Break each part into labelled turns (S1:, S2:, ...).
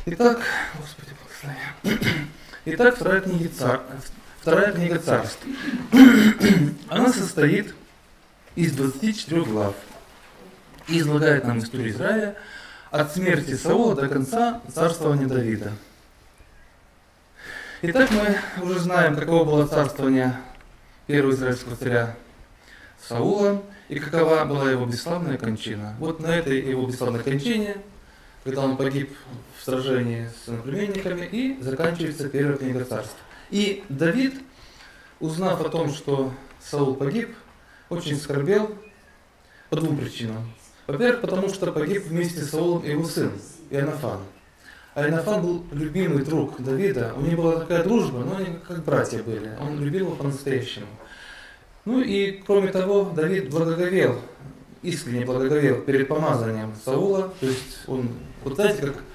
S1: Итак, Господи, благослови. Итак, вторая книга Царств. Она состоит из 24 глав и излагает нам историю Израиля от смерти Саула до конца царствования Давида. Итак, мы уже знаем, каково было царствование первого израильского царя Саула и какова была его бесславная кончина. Вот на этой его бесславной кончине, когда он погиб в сражении с соплеменниками, и заканчивается первая книга Царств. И Давид, узнав о том, что Саул погиб, очень скорбел по двум причинам. Во-первых, потому что погиб вместе с Саулом его сын Иоаннафан. А Иоаннафан был любимый друг Давида. У них была такая дружба, но они как братья были. Он любил его по-настоящему. Ну и кроме того, Давид благоговел, искренне благоговел перед помазанием Саула. То есть он, вот знаете, как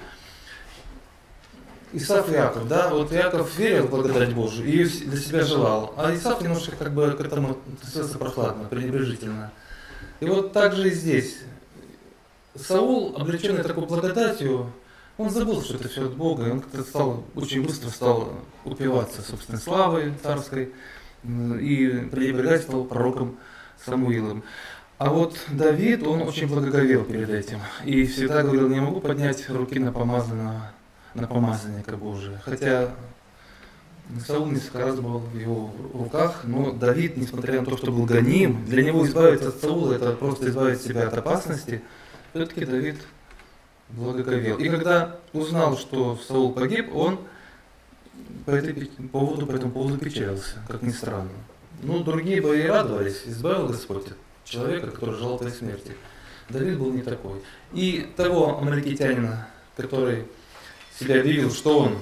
S1: Исав и Иаков, да? Вот Иаков верил в благодать Божию и для себя желал, а Исав немножко как бы к этому относился прохладно, пренебрежительно. И вот так же и здесь. Саул, облеченный такой благодатью, он забыл, что это все от Бога, и он как-то очень быстро стал упиваться собственной славой царской и пренебрегать стал пророком Самуилом. А вот Давид, он очень благоговел перед этим и всегда говорил: не могу поднять руки на помазанника Божия. Хотя Саул несколько раз был в его руках, но Давид, несмотря на то, что был гоним, для него избавиться от Саула — это просто избавить себя от опасности, все-таки Давид благоговел. И когда узнал, что Саул погиб, он по этому поводу печалился, как ни странно. Ну, другие бы и радовались: избавил Господь от человека, который желал твоей смерти. Давид был не такой. И того амаликитянина, который себя объявил, что он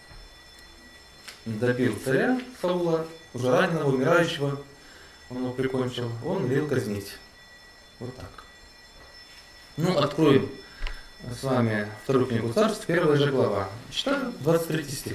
S1: добил царя Саула, уже раненого, умирающего, он его прикончил, он велел казнить. Вот так. Ну, откроем с вами вторую книгу Царств, первая же глава. Читаю 23 стих.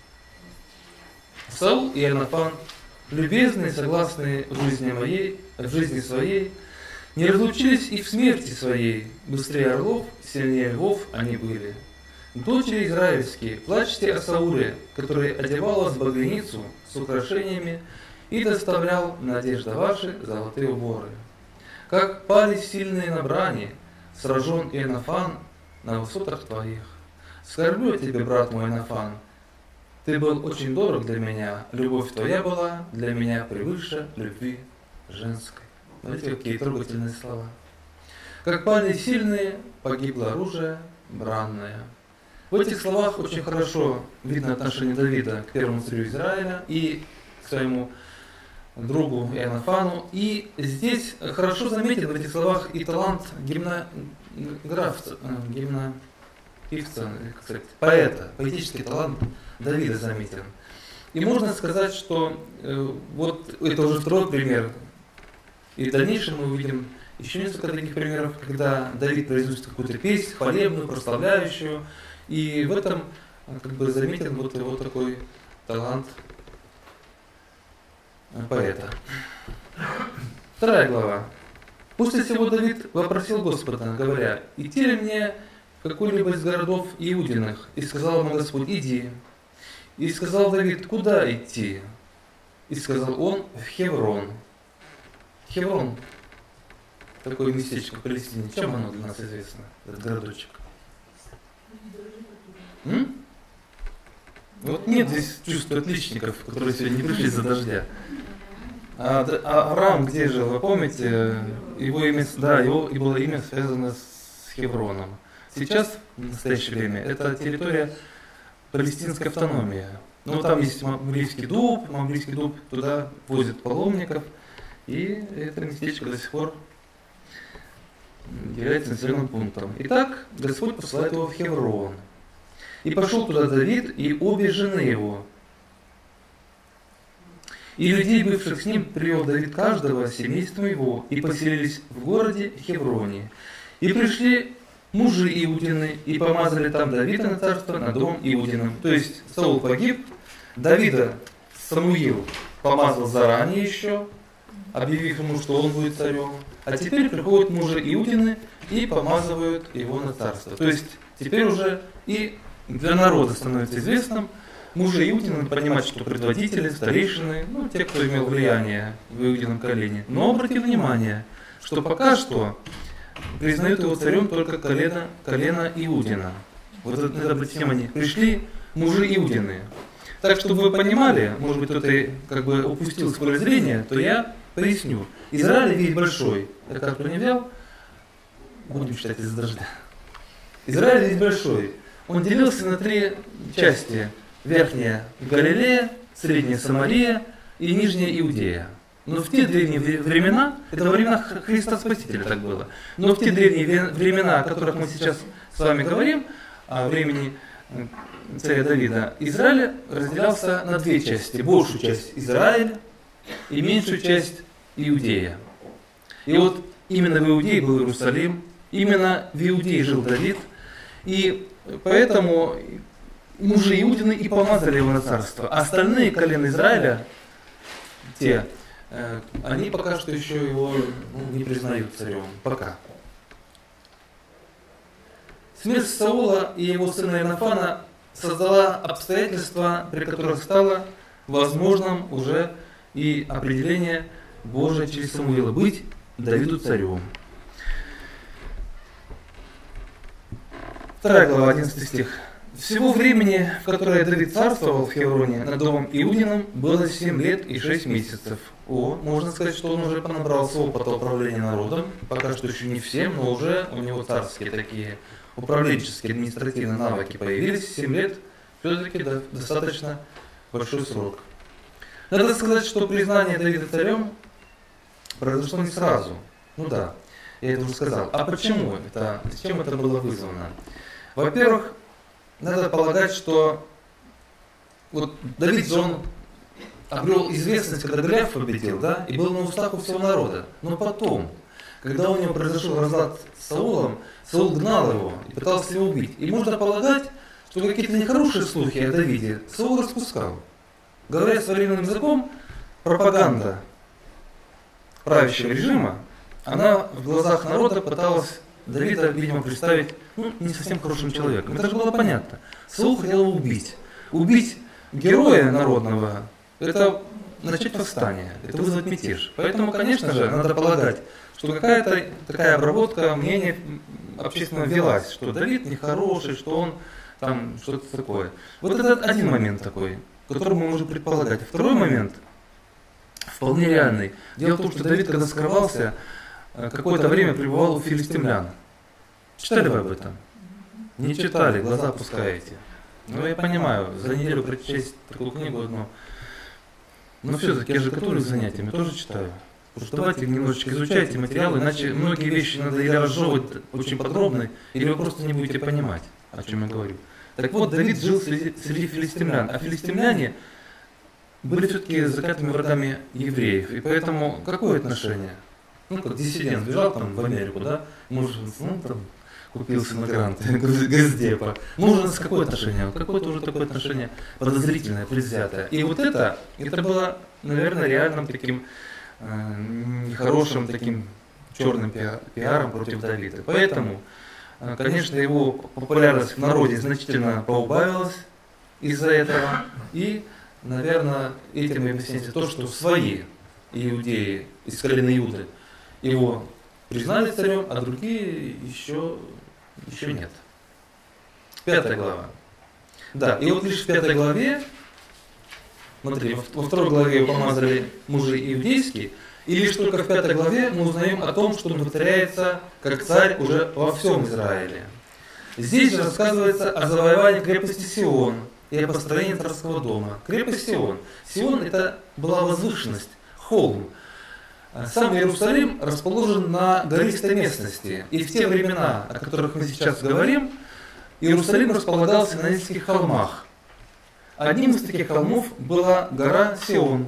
S1: Саул и Иоаннафан, любезные, согласные в жизни своей, не разлучились и в смерти своей. Быстрее орлов, сильнее львов они были. Дочери израильские, плачьте о Сауле, который одевал вас в багряницу с украшениями и доставлял на одежды ваши золотые уборы. Как пали сильные на брани, сражен Иоаннафан на высотах твоих. Скорблю о тебе, брат мой Иоаннафан, ты был очень дорог для меня, любовь твоя была для меня превыше любви женской. Смотрите, какие трогательные слова. Как пали сильные, погибло оружие бранное. В этих словах очень хорошо видно отношение Давида к первому царю Израиля и к своему другу Иоаннафану. И здесь хорошо заметен в этих словах и талант поэта, поэтический талант Давида заметен. И можно сказать, что вот это уже второй пример. И в дальнейшем мы увидим еще несколько таких примеров, когда Давид произносит какую-то песнь, хвалебную, прославляющую. И в этом как бы заметен вот его такой талант поэта. Вторая глава. После сего Давид вопросил Господа, говоря: идти ли мне в какой-либо из городов Иудиных? И сказал ему Господь: иди. И сказал Давид: куда идти? И сказал он: в Хеврон. Хеврон, такое местечко в Палестине. Чем оно для нас известно, этот городочек? Вот нет здесь чувства отличников, которые сегодня не пришли из-за дождя. А Авраам где жил? Вы помните? Его имя, да, его и было имя связано с Хевроном. Сейчас, в настоящее время, это территория палестинской автономии. Но там есть Мамлийский дуб, туда возят паломников, и это местечко до сих пор является населенным пунктом. Итак, Господь посылает его в Хеврон. И пошел туда Давид и обе жены его. И людей, бывших с ним, привел Давид каждого семейства его, и поселились в городе Хевроне. И пришли мужи Иудины, и помазали там Давида на царство над домом Иудиным. То есть Саул погиб, Давида Самуил помазал заранее еще, объявив ему, что он будет царем. А теперь приходят мужи Иудины и помазывают его на царство. То есть теперь уже и для народа становится известным, мужи Иудины надо понимать, что предводители, старейшины, ну, те, кто имел влияние в Иудином колене. Но обратите внимание, что пока что признают его царем только колено Иудина. Вот это надо обратить внимание. Пришли мужи Иудины. Так, чтобы вы понимали, может быть, кто-то как бы упустил с поля зрения, то я поясню. Израиль весь большой. Я как не взял, будем читать из дождя. Израиль весь большой. Он делился на 3 части. Верхняя Галилея, Средняя Самария и Нижняя Иудея. Но в те древние времена, это во времена Христа Спасителя так было, но в те древние времена, о которых мы сейчас с вами говорим, о времени царя Давида, Израиль разделялся на 2 части. Большую часть Израиль и меньшую часть Иудея. И вот именно в Иудее был Иерусалим, именно в Иудее жил Давид, и поэтому мужи Иудины и помазали его на царство. А остальные колена Израиля, они пока что еще его не признают царем. Пока. Смерть Саула и его сына Иоаннафана создала обстоятельства, при которых стало возможным уже и определение Божие через Самуила быть Давиду царем. 2 глава, 11 стих. Всего времени, в которое Давид царствовал в Хевроне над домом Иудиным, было 7 лет и 6 месяцев. Можно сказать, что он уже понабрался опыта управления народом. Пока что еще не всем, но уже у него царские такие управленческие, административные навыки появились. 7 лет все-таки достаточно большой срок. Надо сказать, что признание Давида царем произошло не сразу. Ну да, я это уже сказал. А почему это? С чем это было вызвано? Во-первых, надо полагать, что вот Давид же он обрел известность, когда Голиаф победил, да, и был на устах у всего народа. Но потом, когда у него произошел разлад с Саулом, Саул гнал его и пытался его убить. И можно полагать, что какие-то нехорошие слухи о Давиде Саул распускал. Говоря современным языком, пропаганда правящего режима, она в глазах народа пыталась Давида, видимо, представить не совсем хорошим человеком. Это же было понятно. Саул хотел его убить. Убить героя народного – это начать восстание, это вызвать мятеж. Поэтому, конечно же, надо полагать, что какая-то такая обработка мнения общественно велась, что Давид нехороший, что он там что-то такое. Вот это один момент такой, который мы можем предполагать. А второй момент, вполне реальный. Дело в том, что Давид, когда скрывался, какое-то время пребывал у филистимлян. Читали вы об этом? Не читали, глаза опускаете. Ну, я понимаю, за неделю прочесть такую книгу одну. Но все-таки я же готовлюсь к занятиям, я тоже читаю. Потому что давайте немножечко изучайте материалы, иначе многие вещи надо или разжевывать очень подробно, или вы просто не будете понимать, о чем я говорю. Так вот, Давид жил среди филистимлян, а филистимляне были все-таки закрытыми вратами евреев. И поэтому какое отношение? Ну, как диссидент сбежал там в Америку, да, может, там купился на грант Госдепа. Может, с какое отношение? Какое-то уже такое отношение подозрительное, предвзятое. И вот это было, наверное, реальным таким нехорошим таким черным пиаром против Давида. Поэтому, конечно, его популярность в народе значительно поубавилась из-за этого. И, наверное, этим объясняется то, что свои иудеи из колена Иуды его признали царем, а другие еще нет. 5 глава. Да, и вот лишь в 5 главе, смотри, во 2 главе его помазали мужи иудейские, и лишь только в 5 главе мы узнаем о том, что он повторяется как царь уже во всем Израиле. Здесь же рассказывается о завоевании крепости Сион и о построении царского дома. Крепость Сион. Сион это была возвышенность, холм. Сам Иерусалим расположен на гористой местности. И в те времена, о которых мы сейчас говорим, Иерусалим располагался на нескольких холмах. Одним из таких холмов была гора Сион.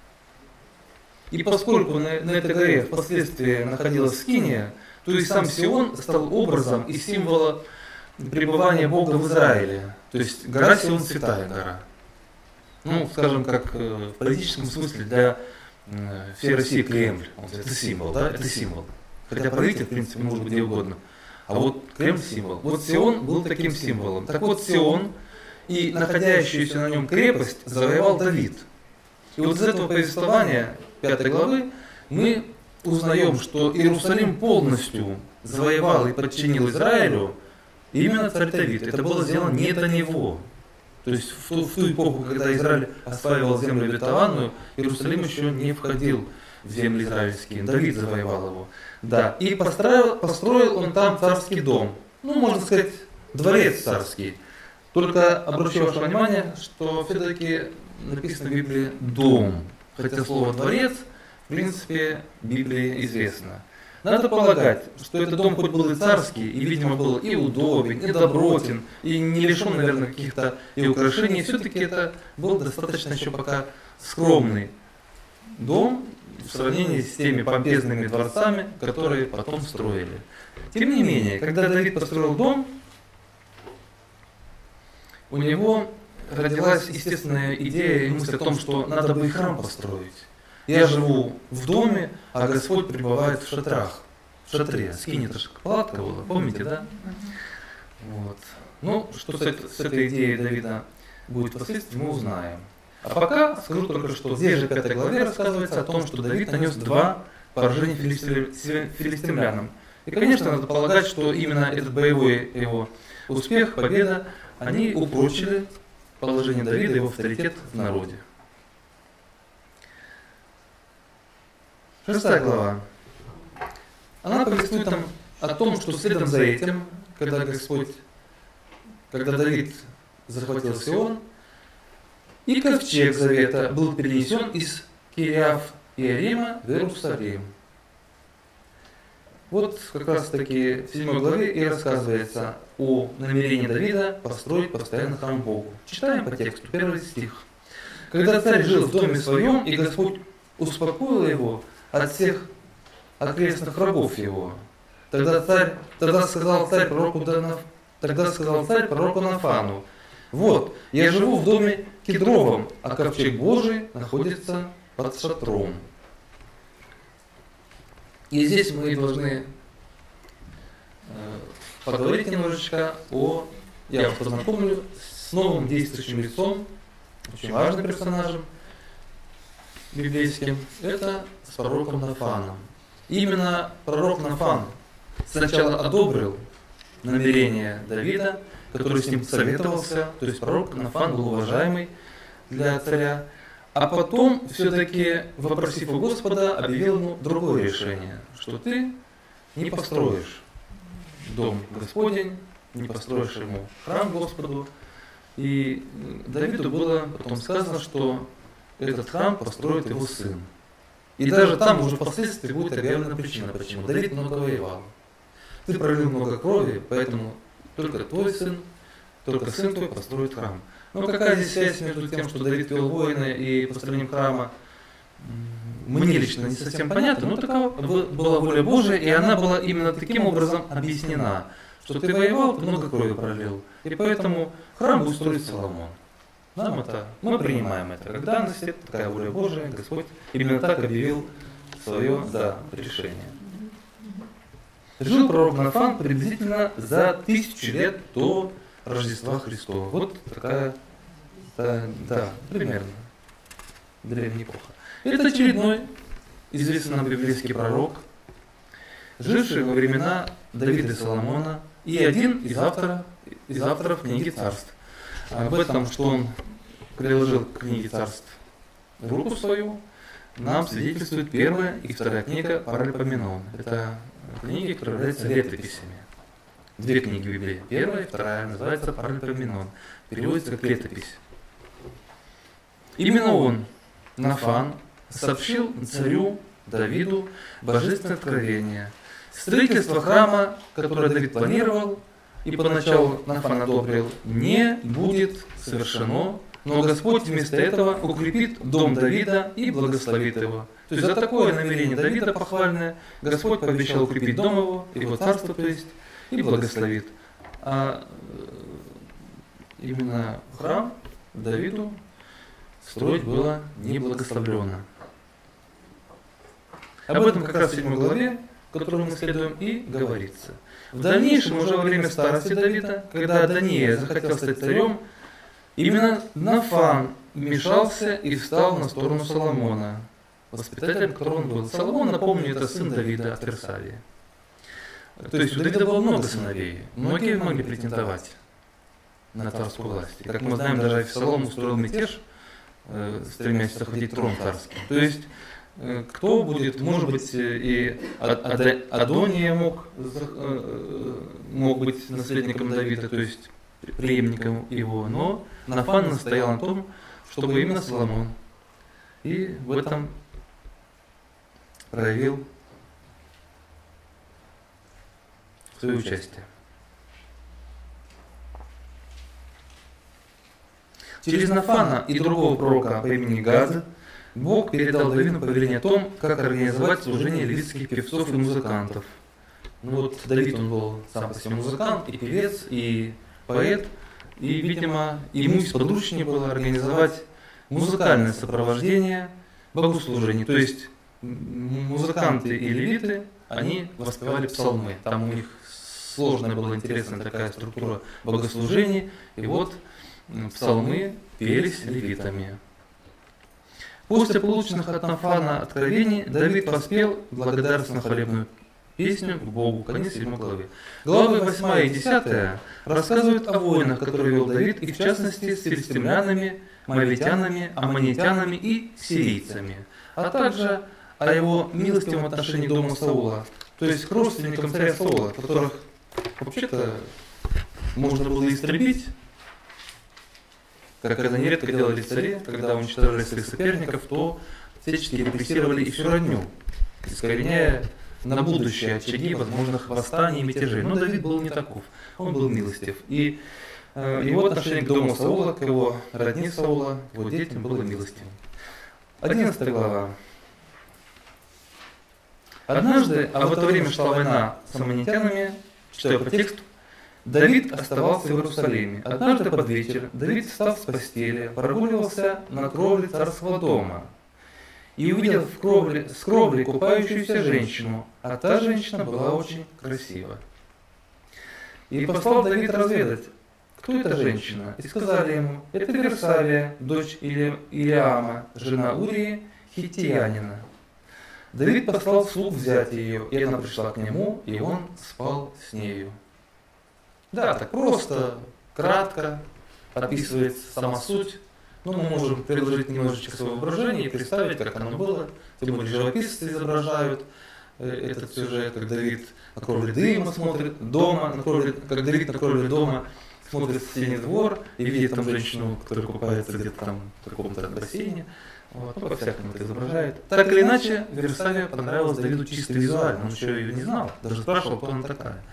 S1: И поскольку на этой горе впоследствии находилась Скиния, то и сам Сион стал образом и символом пребывания Бога в Израиле. То есть гора Сион святая гора. Ну, скажем, как в политическом смысле для всей России Кремль. Это символ, да? Это символ. Хотя правитель, в принципе, может быть где угодно. а вот Крем символ. Вот Сион был таким символом. Так вот Сион и находящуюся на нем крепость завоевал Давид. И вот из этого повествования 5 главы мы узнаем, что Иерусалим полностью завоевал и подчинил Израилю именно царь Давид. Это было сделано не до него. То есть в ту эпоху, когда Израиль осваивал землю обетованную, Иерусалим еще не входил в земли израильские. Давид завоевал его. Да. И построил он там царский дом. Ну, можно сказать, дворец царский. Только обращу ваше внимание, что все-таки написано в Библии «дом». Хотя слово «дворец» в принципе в Библии известно. Надо полагать, что этот дом хоть был и царский, и, видимо, был и удобен, и добротен, и не лишен, наверное, каких-то и украшений, все-таки это был достаточно еще пока скромный дом в сравнении с теми помпезными дворцами, которые потом строили. Тем не менее, когда Давид построил дом, у него родилась естественная идея и мысль о том, что надо бы и храм построить. Я живу в доме, а Господь пребывает в шатрах. В шатре. Скинь, это же палатка была, помните, да? Вот. Ну, что с этой идеей Давида будет впоследствии, мы узнаем. А пока скажу только, что здесь же в 5 главе рассказывается о том, что Давид нанес 2 поражения филистимлянам. И, конечно, надо полагать, что именно этот боевой его успех, победа, они упрочили положение Давида, его авторитет в народе. 6 глава. Она повествует нам о том, что следом за этим, когда Давид захватил Сион, и ковчег завета был перенесен из Кириаф-Иерима в Иерусалим. Вот как раз таки в 7 главе и рассказывается о намерении Давида построить постоянно храм Богу. Читаем по тексту, 1 стих. Когда царь жил в доме своем, и Господь успокоил его от всех окрестных врагов его. Тогда сказал царь пророку Нафану: вот, я живу в доме кедровом, а ковчег Божий находится под шатром. И здесь мы должны поговорить немножечко я вас познакомлю с новым действующим лицом, очень важным персонажем библейским, это с пророком Нафаном. Именно пророк Нафан сначала одобрил намерение Давида, который с ним советовался, то есть пророк Нафан был уважаемый для царя, а потом все-таки, вопросив у Господа, объявил ему другое решение, что ты не построишь дом Господень, не построишь ему храм Господу. И Давиду было потом сказано, что этот храм построит его сын. И даже там уже впоследствии будет объявлена причина, почему. Давид много воевал. Ты пролил много крови, поэтому только твой сын, только сын твой построит храм. Но какая здесь связь между тем, что Давид вел войны и построением храма, мне лично не совсем понятно, но такова была воля Божия, и она была именно таким образом объяснена, что ты воевал, ты много крови пролил, и поэтому храм будет строить Соломон. Мы принимаем это, как данность, это такая воля Божия, Господь именно так объявил свое решение. Жил пророк Нафан приблизительно за 1000 лет до Рождества Христова. Вот такая, примерно, древняя эпоха. Это очередной известный нам библейский пророк, живший во времена Давида и Соломона, и один из авторов книги Царств. Об этом, что он приложил к книге Царств руку свою, нам свидетельствует 1 и 2 книга Паралипоменон. Это книги, которые являются летописями. 2 книги Библии. 1 и 2 называется Паралипоменон. Переводится как летопись. Именно он, Нафан, сообщил царю Давиду божественное откровение. Строительство храма, которое Давид планировал, и поначалу Нафан одобрил, не будет совершено, но Господь вместо этого укрепит дом Давида и благословит его. То есть за такое намерение Давида похвальное Господь пообещал укрепить дом его царство, то есть, и благословит. А именно храм Давиду строить было не благословлено. Об этом как раз в 7 главе которую мы следуем, и говорится. В дальнейшем, уже во время старости Давида, когда Адония захотел стать царем, именно Нафан вмешался и встал на сторону Соломона, воспитателем которого он был. Соломон, напомню, это сын Давида от Версавии. То есть у Давида было много сыновей, многие могли претендовать на царскую власть. И, как мы знаем, даже Авесолом устроил мятеж, стремясь захватить трон царский. То есть, кто будет, может быть, и Адония мог быть наследником Давида, то есть преемником его, но Нафан настоял на том, чтобы именно Соломон. И в этом проявил свое участие. Через Нафана и другого пророка по имени Гад Бог передал Давиду повеление о том, как организовать служение левитских певцов и музыкантов. Ну вот Давид, он был сам по себе музыкант, и певец, и поэт, и, видимо, ему сподручнее было организовать музыкальное сопровождение богослужений. То есть музыканты и левиты, они воспевали псалмы. Там у них сложная была, интересная такая структура богослужений, и вот псалмы пелись левитами. После полученных от Нафана откровений Давид воспел благодарственно-хвалебную песню к Богу. Конец 7 главы. Главы 8 и 10 рассказывают о войнах, которые вел Давид, и в частности с филистимлянами, моавитянами, аммонитянами и сирийцами, а также о его милостивом отношении к дому Саула, то есть к родственникам царя Саула, которых вообще-то можно было истребить, как это нередко делали цари, когда уничтожали своих соперников, то всячески репрессировали и всю родню, искореняя на будущее очаги возможных восстаний и мятежей. Но Давид был не таков, он был милостив. И его отношение к дому Саула, к его родне Саула, к его детям было милостивым. 11 глава. Однажды, а в это время шла война с аммонитянами, читаю по тексту, Давид оставался в Иерусалиме. Однажды под вечер Давид, встав с постели, прогуливался на кровле царского дома и увидел с кровли купающуюся женщину, а та женщина была очень красива. И послал Давид разведать, кто эта женщина, и сказали ему: это Версавия, дочь Илиама, жена Урии, хиттиянина. Давид послал слуг взять ее, и она пришла к нему, и он спал с нею. Да, так просто, кратко описывается сама суть. Но мы можем приложить немножечко свое воображение и представить, как оно было. Тем более живописцы изображают этот сюжет, как Давид на кровле дыма смотрит дома, как Давид на кровле дома смотрит в синий двор и видит там женщину, которая купается где-то там в каком-то бассейне. Вот, ну, по-всякому это изображает. Так или иначе, Версавия понравилась Давиду чисто визуально, он еще ее не знал, даже спрашивал, кто она такая.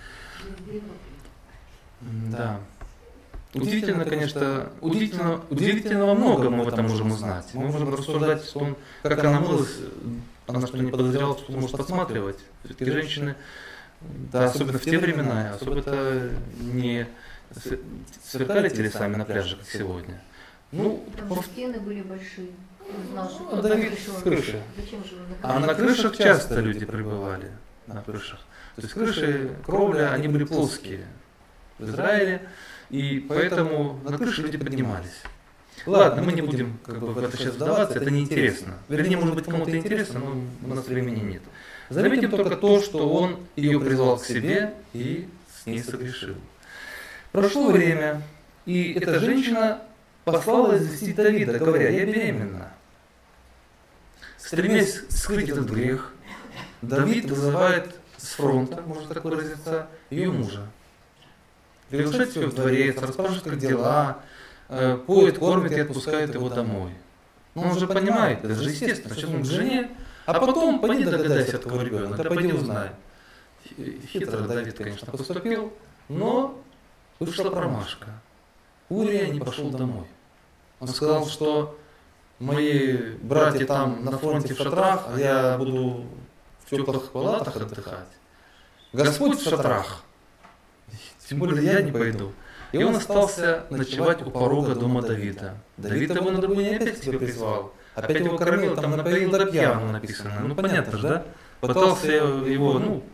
S1: Да. Удивительно, конечно, удивительного много мы в этом можем узнать. Мы можем рассуждать о том, как она мылась, она что не подозревала, что может подсматривать. Все-таки женщины, да, особенно в те времена, особо-то не сверкали телесами на пляже, как сегодня. Ну,
S2: там стены были большие.
S1: Давид с крыши. А на крышах часто люди пребывали, на крышах. То есть крыши, кровля, они были плоские в Израиле, и поэтому на крыше люди поднимались. Ладно, мы не будем в это сейчас вдаваться, это неинтересно. Вернее, может быть, кому-то интересно, но у нас времени нет. Заметим только то, что он ее призвал к себе и с ней согрешил. Прошло время, и эта женщина послала известить Давида, говоря: я беременна. Стремясь скрыть этот грех, Давид вызывает с фронта, можно так выразиться, ее мужа. Приглашает ее в дворец, расспрашивает, как дела, поет, кормит и отпускает его домой. Но он же понимает, это же естественно, сейчас он к жене, а потом пойди догадайся, от кого ребенок, да пойди узнай. Хитро Давид, конечно, поступил, но вышла промашка. Урия не пошел домой. Он сказал, что мои братья там на фронте в шатрах, а я буду в теплых палатах отдыхать. Господь в шатрах. Тем более я не пойду. И он остался ночевать у порога дома Давида. Давид его на другой день опять к себе призвал. Опять его кормил, там напоил до пьяну написано. Ну понятно же, да? Пытался его,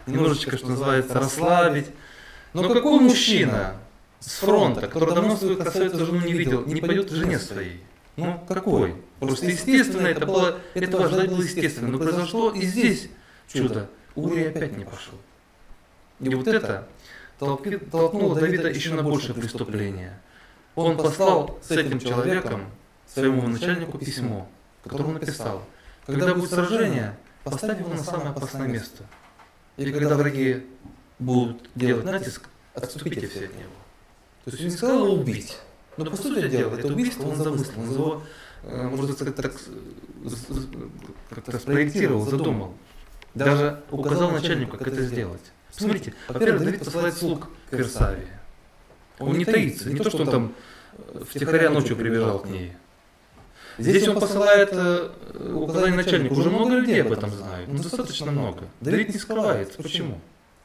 S1: немножечко, что называется, расслабить. Но какой мужчина с фронта, который давно свою красавицу жену не видел, не пойдет к жене своей? Ну, какой? Просто естественно, этого ожидать было естественно. Но произошло и здесь чудо. Урия опять не пошел. И вот это толкнуло Давида еще на большее преступление. Он послал с этим человеком своему начальнику письмо, в котором написал: когда будет сражение, поставь его на самое опасное место. И когда враги будут делать натиск, отступите все от него. То есть он не сказал его убить. Но по сути дела, это убийство он замыслил, он его, можно сказать, так как-то спроектировал, задумал. Даже указал начальнику, как это сделать. Смотрите, во-первых, Давид посылает слуг к Версавии. Он не таится, не то, что он там втихаря ночью прибежал к ней. Здесь он посылает указание начальнику. Уже много людей об этом знают, ну достаточно много. Давид не скрывается. Почему?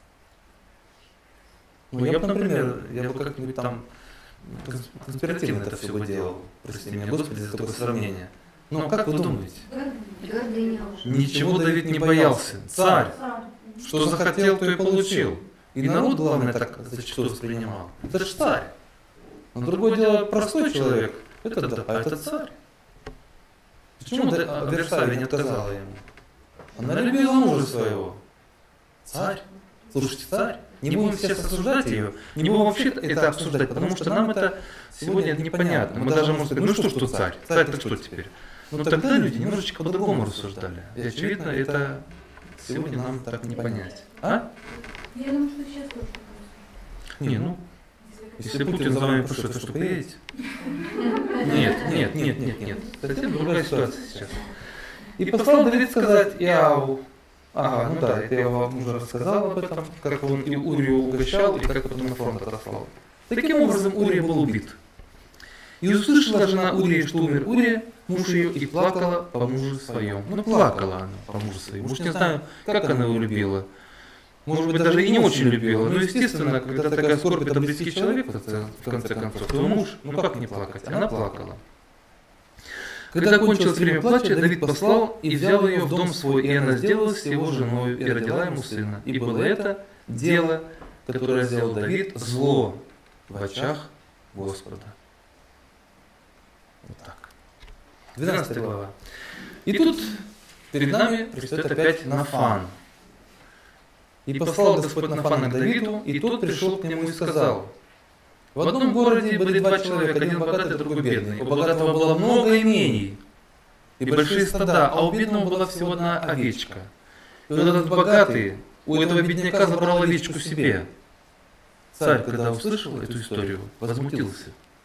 S1: Ну я бы, например, как-нибудь там конспиративно это все бы делал. Прости меня, Господи, за такое сравнение. Но как вы думаете? Ничего Давид не боялся. Царь. Что захотел, то и получил. И народ, главное, так зачастую воспринимал. Это же царь. Но другое дело, простой человек. Это царь. Почему Версавия не отказала ему? Она любила мужа своего. Царь. Слушайте, царь. Не будем сейчас осуждать ее, не будем вообще это обсуждать, потому что нам это сегодня непонятно. Мы даже можем сказать, ну что царь? Царь-то что теперь? Но тогда люди немножечко по-другому рассуждали. И очевидно, это сегодня нам так не понять. А?
S2: Я думаю, что сейчас тоже.
S1: Не, ну, если Путин за вами пришлет, то что, поедете? Нет. Совсем другая ситуация сейчас. И послал Давид сказать Иаву. Ага, ну да, это я вам уже рассказал об этом, как он и Урию угощал, и как потом на фронт отослал. Таким образом, Урия был убит. И услышала жена Урии, что умер Урия, муж ее, и плакала по мужу своем. Ну, плакала она по мужу своему. Уж не знаю, как она его любила. Может быть, даже и не очень любила. Но, естественно, когда такая скорбь, это близкий человек, в конце концов, то муж, ну как не плакать? Она плакала. Когда кончилось время плача, Давид послал и взял ее в дом свой, и она сделалась его женой, и родила ему сына. И было это дело, которое сделал Давид, зло в очах Господа. Вот так. 12 глава. И тут перед нами предстает опять Нафан. И послал Господь Нафана к Давиду, и тот пришел к нему и сказал: в одном городе были два человека, один богатый, другой бедный. У богатого было много имений и большие стада, а у бедного была всего одна овечка. И вот этот богатый у этого бедняка забрал овечку себе. Царь, когда услышал эту историю, возмутился.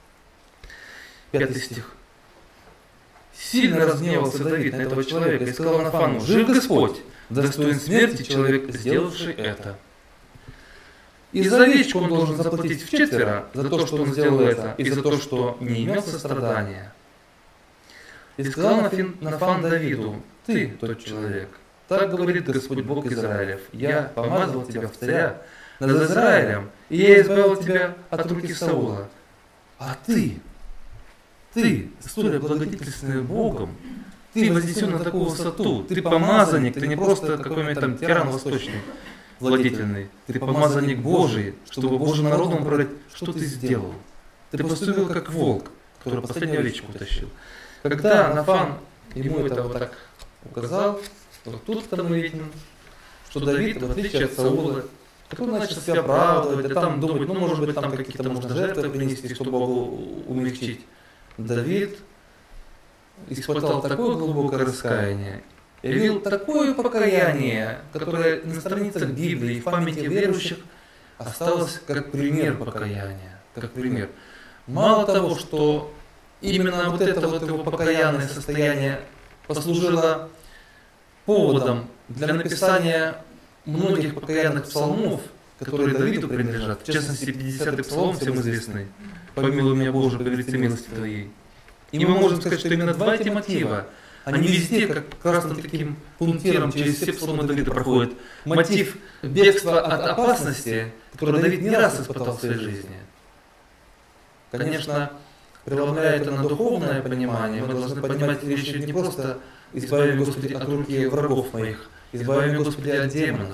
S1: 5 стих. Сильно разгневался Давид на этого человека и сказал Нафану: жив Господь, достоин смерти человек, сделавший это. И за овечку он должен заплатить вчетверо за то, что он сделал это, и за то, что не имел сострадания. И сказал Нафан Давиду: ты тот человек. Так говорит Господь Бог Израилев: я помазал тебя в царя над Израилем, и я избавил тебя от руки Саула. А ты, столь облагодетельственный Богом, ты вознесен на такую высоту, ты помазанник, ты не просто какой-нибудь там тиран восточный, владетельный, ты помазанник Божий, чтобы Божьим народом управлять. Что ты сделал? Ты поступил как волк, который последнюю овечку утащил. Когда Нафан ему это вот так указал, то тут-то мы видим, что Давид, в отличие от Саула, который начал себя оправдывать, да там думать, ну может быть там какие-то можно жертвы принести, чтобы Богу умягчить. Давид испытал такое глубокое раскаяние, явил такое покаяние, которое на страницах Библии и в памяти верующих осталось как пример покаяния, как пример. Мало того, что именно вот это вот его покаянное состояние послужило поводом для написания многих покаянных псалмов, которые Давиду принадлежат, в частности 50-й псалом, всем известный: «Помилуй меня, Боже, по великой милости Твоей». И мы можем сказать, что именно два эти мотива, они везде, как красным таким пунктиром, через все псалмы Давида проходят. Мотив бегства от опасности, который Давид не раз испытал в своей жизни. Конечно, преломляя это на духовное понимание, мы должны понимать речь не просто «избави, Господи, от руки врагов моих», «избави, Господи, от демонов»,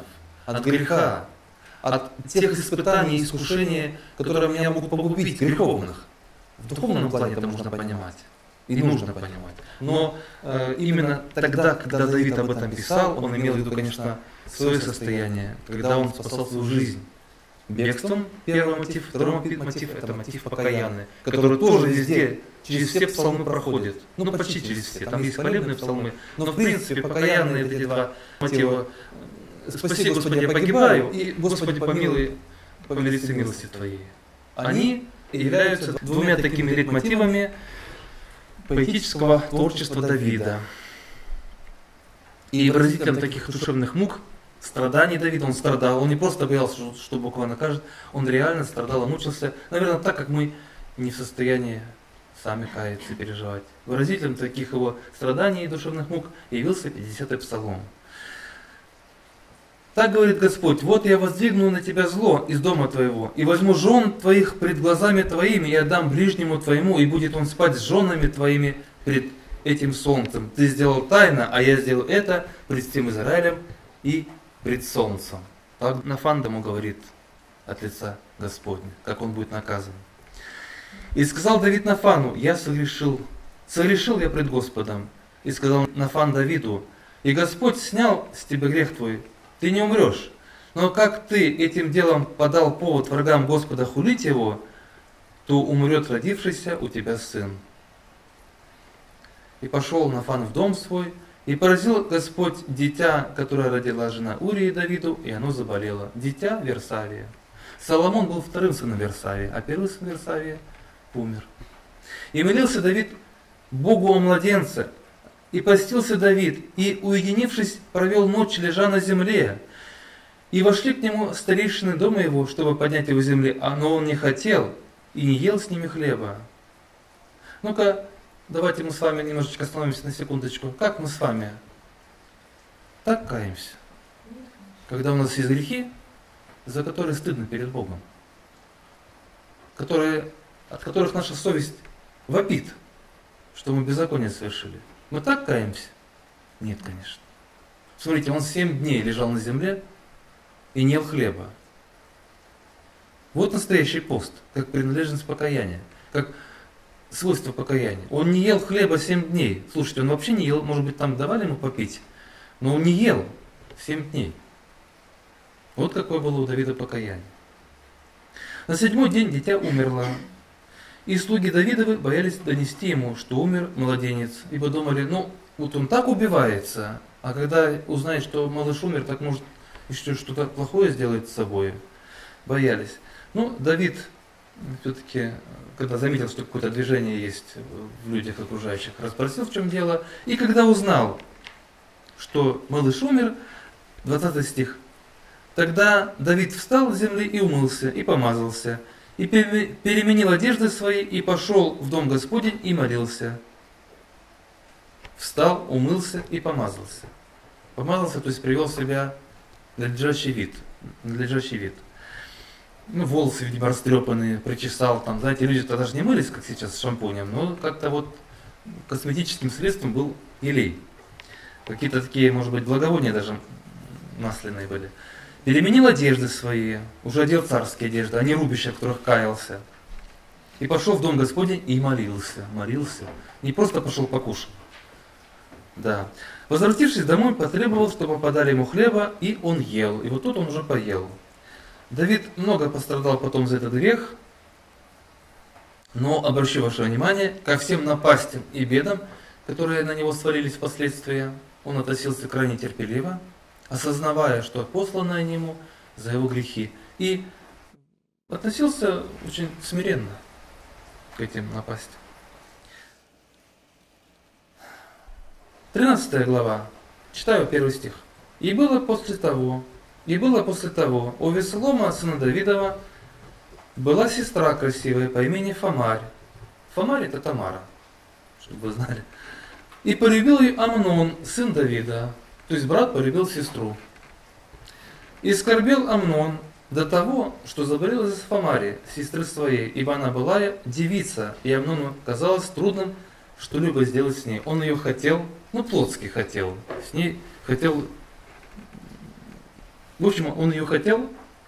S1: от греха, от тех испытаний и искушений, которые меня могут погубить, греховных. В духовном плане это можно понимать и нужно понимать. Но именно тогда, когда Давид об этом писал, он имел в виду, конечно, свое состояние, когда он спасал свою жизнь. Бегством, первый мотив, второй мотив, это мотив покаянный, который тоже везде, через все псалмы проходит. Ну, почти через все, там есть хвалебные псалмы, но в принципе покаянные эти два мотива: «Спаси, Господи, я погибаю», и «Господи, помилуй, по великой милости Твоей». Они являются двумя такими лейтмотивами поэтического творчества Давида. И выразителем таких душевных мук, страданий Давида, он страдал, он не просто боялся, что Бог его накажет, он реально страдал и мучился, наверное, так, как мы не в состоянии сами каяться и переживать. Выразителем таких его страданий и душевных мук явился 50-й псалом. Так говорит Господь: «Вот я воздвигну на тебя зло из дома твоего, и возьму жен твоих пред глазами твоими, и отдам ближнему твоему, и будет он спать с женами твоими пред этим солнцем. Ты сделал тайно, а я сделал это пред всем Израилем и пред солнцем». Так Нафан ему говорит от лица Господня, как он будет наказан. «И сказал Давид Нафану: я согрешил я пред Господом. И сказал Нафан Давиду: и Господь снял с тебя грех твой, ты не умрешь. Но как ты этим делом подал повод врагам Господа хулить его, то умрет родившийся у тебя сын». И пошел Нафан в дом свой, и поразил Господь дитя, которое родила жена Урии Давиду, и оно заболело. Дитя Версавия. Соломон был вторым сыном Версавия, а первый сын Версавия умер. И молился Давид Богу о младенце, и постился Давид, и, уединившись, провел ночь, лежа на земле. И вошли к нему старейшины дома его, чтобы поднять его с земли, но он не хотел и не ел с ними хлеба. Ну-ка, давайте мы с вами немножечко остановимся на секундочку. Как мы с вами так каемся, когда у нас есть грехи, за которые стыдно перед Богом, от которых наша совесть вопит, что мы беззаконие совершили? Мы так каемся? Нет, конечно. Смотрите, он 7 дней лежал на земле и не ел хлеба. Вот настоящий пост, как принадлежность покаяния, как свойство покаяния. Он не ел хлеба 7 дней. Слушайте, он вообще не ел, может быть, там давали ему попить, но он не ел 7 дней. Вот какое было у Давида покаяние. На 7-й день дитя умерло. И слуги Давидовы боялись донести ему, что умер младенец, ибо думали: вот он так убивается, а когда узнает, что малыш умер, так может еще что-то плохое сделать с собой. Боялись. Давид все-таки, когда заметил, что какое-то движение есть в людях окружающих, расспросил, в чем дело, и когда узнал, что малыш умер, 20 стих, тогда Давид встал с земли и умылся, и помазался, и переменил одежды свои, и пошел в дом Господень, и молился. Встал, умылся и помазался. Помазался, то есть привел себя надлежащий вид. Волосы, видимо, растрепанные, причесал. Знаете, люди тогда же не мылись, как сейчас, с шампунем, но как-то косметическим средством был елей. Какие-то такие, может быть, благовония даже масляные были. Переменил одежды свои, уже одел царские одежды, а не рубища, в которых каялся. И пошел в дом Господень и молился. Не просто пошел покушать. Да. Возвратившись домой, потребовал, чтобы подали ему хлеба, и он ел. И вот тут он уже поел. Давид много пострадал потом за этот грех, но обращу ваше внимание, ко всем напастям и бедам, которые на него свалились впоследствии, он относился крайне терпеливо, осознавая, что посланное ему за его грехи, и относился очень смиренно к этим напастям. 13 глава, читаю 1 стих. «И было после того, у Веселома, сына Давидова, была сестра красивая по имени Фамарь». Фамарь — это Тамара, чтобы вы знали. «И полюбил ее Амнон, сын Давида». То есть брат полюбил сестру. «И скорбел Амнон до того, что заболел из-за Фамари, сестры своей, ибо она была девица, и Амнону казалось трудным что-либо сделать с ней. Он ее хотел, плотски хотел, с ней хотел В общем, он ее хотел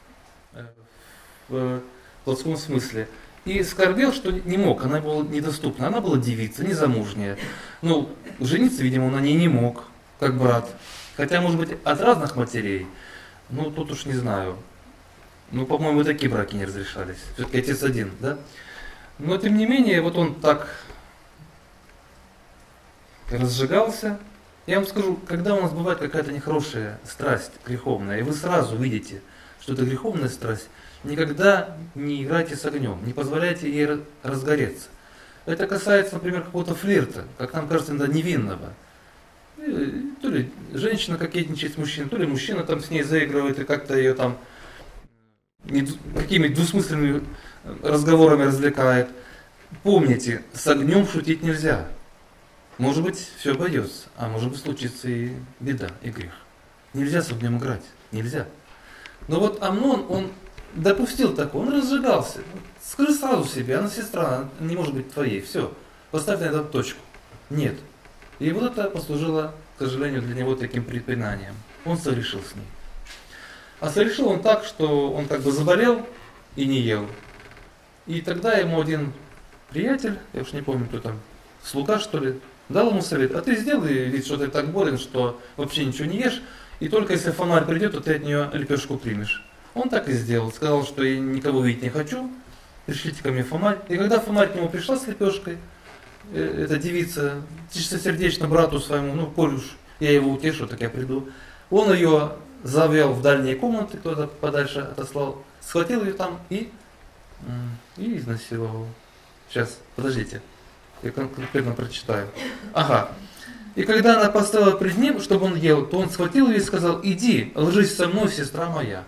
S1: в плотском смысле. И скорбел, что не мог, она была недоступна. Она была девица, незамужняя. Ну, жениться, видимо, он на ней не мог, как брат. Хотя, может быть, от разных матерей. Ну, тут уж не знаю. Ну, по-моему, такие браки не разрешались. Все-таки отец один, да? Но, тем не менее, вот он так разжигался. Я вам скажу, когда у нас бывает какая-то нехорошая страсть греховная, и вы сразу видите, что это греховная страсть, никогда не играйте с огнем, не позволяйте ей разгореться. Это касается, например, какого-то флирта, как нам кажется, иногда невинного. То ли женщина кокетничает с мужчиной, то ли мужчина там с ней заигрывает и как-то ее там какими-то двусмысленными разговорами развлекает. Помните, с огнем шутить нельзя. Может быть, все обойдется, а может быть, случится и беда, и грех. Нельзя с огнем играть, нельзя. Но вот Амнон, он допустил такое, он разжигался. Скажи сразу себе, она сестра, она не может быть твоей, все, поставь на эту точку. Нет. И вот это послужило, к сожалению, для него таким препинанием. Он согрешил с ней. А согрешил он так, что он как бы заболел и не ел. И тогда ему один приятель, я уж не помню, кто там, слуга что ли, дал ему совет: а ты сделай вид, что ты так болен, что вообще ничего не ешь, и только если фонарь придет, то ты от нее лепешку примешь. Он так и сделал, сказал, что я никого видеть не хочу, пришлите ко мне фонарь. И когда фонарь к нему пришла с лепешкой, эта девица чистосердечно брату своему, ну, коль уж я его утешу, так я приду. Он ее завел в дальние комнаты, кто-то подальше отослал, схватил ее там и изнасиловал. Сейчас, подождите, я конкретно прочитаю. Ага. И когда она поставила пред ним, чтобы он ел, то он схватил ее и сказал: иди, ложись со мной, сестра моя.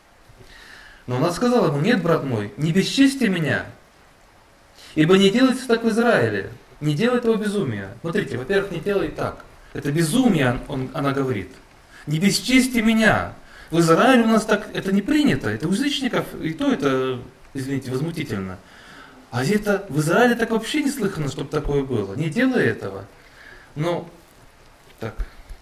S1: Но она сказала ему: нет, брат мой, не бесчести меня, ибо не делается так в Израиле, не делай этого безумия. Смотрите, во-первых, не делай так. Это безумие, она говорит. Не бесчести меня. В Израиле у нас так, это не принято, это у язычников, и то это, извините, возмутительно. А это в Израиле так вообще не слыхано, чтобы такое было. Не делай этого. Ну, так.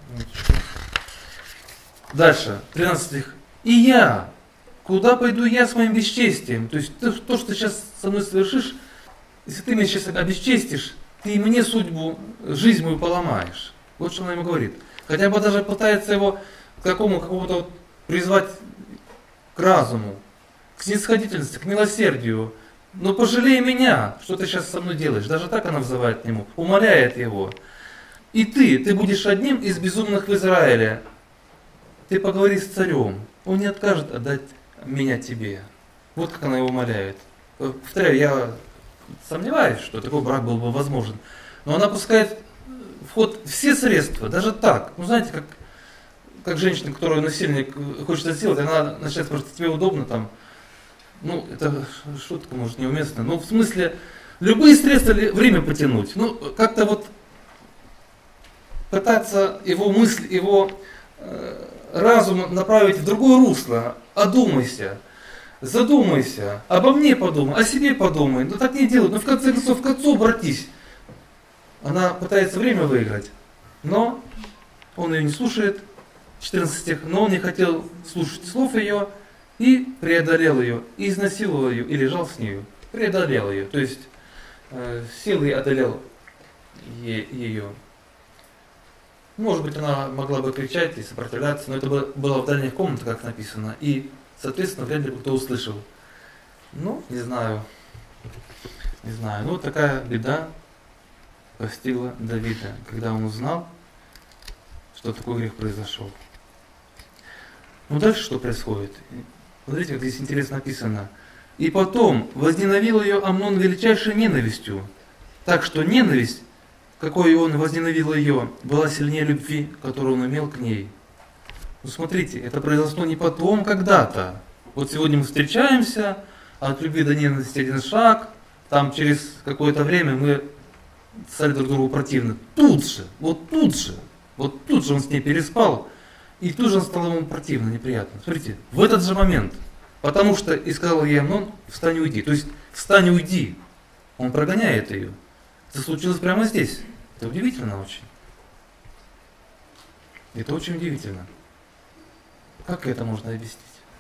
S1: Дальше, 13 стих. И я, куда пойду я с моим бесчестием? То есть то, что ты сейчас со мной совершишь, если ты меня сейчас обесчестишь, ты мне судьбу, жизнь мою поломаешь. Вот что она ему говорит. Хотя бы даже пытается его к какому-то призвать к разуму, к снисходительности, к милосердию. Но пожалей меня, что ты сейчас со мной делаешь. Даже так она взывает к нему, умоляет его. И ты будешь одним из безумных в Израиле. Ты поговори с царем, он не откажет отдать меня тебе. Вот как она его умоляет. Повторяю, я сомневаюсь, что такой брак был бы возможен. Но она пускает в ход все средства, даже так. Ну, знаете, как женщина, которую насильник хочет сделать, она начинает спрашивать: тебе удобно там? Ну, это шутка, может, неуместная. Ну, в смысле, любые средства время потянуть. Ну, как-то вот пытаться его мысль, его разум направить в другое русло. Одумайся, задумайся, обо мне подумай, о себе подумай. Ну, так не делай. Ну, в конце концов, к отцу обратись. Она пытается время выиграть, но он ее не слушает. 14 стих. Но он не хотел слушать слов ее и преодолел ее, и изнасиловал ее, и лежал с нею. Преодолел ее, то есть силой одолел ее. Может быть, она могла бы кричать и сопротивляться, но это было в дальних комнатах, как написано, и, соответственно, вряд ли кто услышал. Ну, не знаю. Ну, вот такая беда постигла Давида, когда он узнал, что такой грех произошел. Ну, дальше что происходит? Смотрите, как здесь интересно написано. И потом возненавидел ее Амнон величайшей ненавистью, так что ненависть, какой он возненавидел ее, была сильнее любви, которую он имел к ней. Ну, смотрите, это произошло не потом, когда-то. Вот сегодня мы встречаемся, от любви до ненависти один шаг, там через какое-то время мы стали друг другу противны. Тут же он с ней переспал, и тут же он стал ему противно, неприятно. Смотрите, в этот же момент, потому что и сказал ей Амнон: встань и уйди. То есть встань и уйди. Он прогоняет ее. Это случилось прямо здесь. Это удивительно очень. Это очень удивительно. Как это можно объяснить?